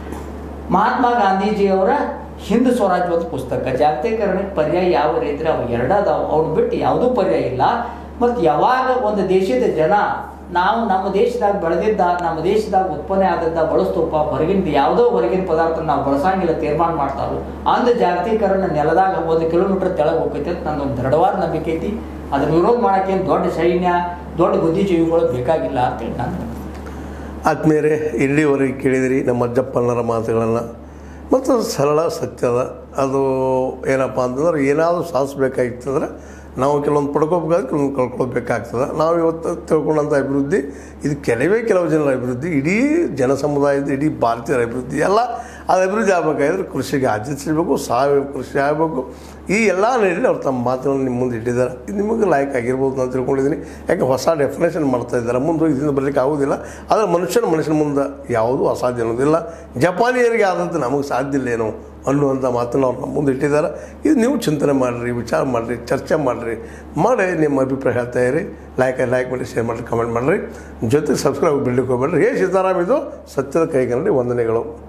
ಮಹಾತ್ಮ ಗಾಂಧೀಜಿಯವರ ಹಿಂದ್ ಸ್ವರಾಜ್ಯ ಒಂದು ಪುಸ್ತಕ ಜಾಗತೀಕರಣಕ್ಕೆ ಪರ್ಯಾಯ ಯಾವ ರೈತರು ಅವು ಎರಡದಾವ ಅವ್ನು ಬಿಟ್ಟು ಯಾವುದೂ ಪರ್ಯಾಯ ಇಲ್ಲ ಮತ್ತು ಯಾವಾಗ ಒಂದು ದೇಶದ ಜನ ನಾವು ನಮ್ಮ ದೇಶದಾಗ ಬೆಳೆದಿದ್ದ ನಮ್ಮ ದೇಶದಾಗ ಉತ್ಪನ್ನ ಆದದ್ದ ಬಳಸ್ತೋಪ ಹೊರಗಿಂದ ಯಾವುದೋ ಹೊರಗಿನ ಪದಾರ್ಥ ನಾವು ಬಳಸಂಗಿಲ್ಲ ತೀರ್ಮಾನ ಮಾಡ್ತಾರೋ ಅಂದ ಜಾಗತೀಕರಣ ನೆಲದಾಗ ಒಂದು ಕಿಲೋಮೀಟರ್ ತೆಳಗೆ ಹೋಗ್ತೈತಿ ಅಂತ ನಂದೊಂದು ದೃಢವಾದ ನಂಬಿಕೆ ಐತಿ ಅದನ್ನ ವಿರೋಧ ಮಾಡೋಕ್ಕೇನು ದೊಡ್ಡ ಸೈನ್ಯ ದೊಡ್ಡ ಬುದ್ಧಿಜೀವಿಗಳು ಬೇಕಾಗಿಲ್ಲ ಅಂತೇಳಿ ನಾನು ಆತ್ಮೀಯರೇ ಇಲ್ಲಿವರೆಗೆ ಕೇಳಿದಿರಿ ನಮ್ಮ ಅಜ್ಜಪ್ಪನರ ಮಾತುಗಳನ್ನು ಮತ್ತು ಸರಳ ಸತ್ಯದ ಅದು ಏನಪ್ಪ ಅಂತಂದ್ರೆ ಏನಾದರೂ ಸಾಧಿಸ್ಬೇಕಾಗಿತ್ತಂದ್ರೆ ನಾವು ಕೆಲವೊಂದು ಪಡ್ಕೋಬೇಕಾದ್ರೆ ಕೆಲವೊಂದು ಕಳ್ಕೊಳ್ಬೇಕಾಗ್ತದೆ ನಾವು ಇವತ್ತು ತಿಳ್ಕೊಂಡಂಥ ಅಭಿವೃದ್ಧಿ ಇದು ಕೆಲವೇ ಕೆಲವು ಜನರ ಅಭಿವೃದ್ಧಿ ಇಡೀ ಜನ ಸಮುದಾಯದ ಇಡೀ ಭಾರತೀಯರ ಅಭಿವೃದ್ಧಿ ಎಲ್ಲ ಅದು ಅಭಿವೃದ್ಧಿ ಆಗಬೇಕಾದ್ರೆ ಕೃಷಿಗೆ ಆದ್ಯತೆ ಸಿಗಬೇಕು ಸಾವಯವ ಕೃಷಿ ಆಗಬೇಕು ಈ ಎಲ್ಲ ನೆಲೆಯಲ್ಲಿ ಅವ್ರು ತಮ್ಮ ಮಾತುಗಳನ್ನು ನಿಮ್ಮ ಮುಂದೆ ಇಟ್ಟಿದ್ದಾರೆ ಇದು ನಿಮಗೆ ಲಾಯಕ್ ಆಗಿರ್ಬೋದು ನಾನು ತಿಳ್ಕೊಂಡಿದ್ದೀನಿ ಯಾಕೆ ಹೊಸ ಡೆಫಿನೇಷನ್ ಮಾಡ್ತಾ ಇದ್ದಾರೆ ಮುಂದೆ ಇದರಿಂದ ಬರಲಿಕ್ಕೆ ಆಗೋದಿಲ್ಲ ಆದರೆ ಮನುಷ್ಯನ ಮನುಷ್ಯನ ಮುಂದೆ ಯಾವುದೂ ಅಸಾಧ್ಯ ಅನ್ನೋದಿಲ್ಲ ಜಪಾನಿಯರಿಗೆ ಆದಂತೆ ನಮಗೆ ಸಾಧ್ಯ ಇಲ್ಲ ಏನೋ ಅನ್ನುವಂಥ ಮಾತನ್ನು ಅವ್ರು ನಮ್ಮ ಮುಂದೆ ಇಟ್ಟಿದ್ದಾರೆ ಇದು ನೀವು ಚಿಂತನೆ ಮಾಡಿರಿ ವಿಚಾರ ಮಾಡಿರಿ ಚರ್ಚೆ ಮಾಡಿರಿ ಮಾಡಿ ನಿಮ್ಮ ಅಭಿಪ್ರಾಯ ಹೇಳ್ತಾ ಇರಿ ಲೈಕ್ ಲೈಕ್ ಮಾಡಿ ಶೇರ್ ಮಾಡಿರಿ ಕಮೆಂಟ್ ಮಾಡಿರಿ ಜೊತೆಗೆ ಸಬ್ಸ್ಕ್ರೈಬ್ ಬಿಡ್ಲಿಕ್ಕೆ ಹೋಗ್ಬೇಡ್ರಿ ಹೇ ಸೀತಾರಾಮ್ ಇದು ಸತ್ಯದ ಕೈಗನ್ನಡಿ ವಂದನೆಗಳು.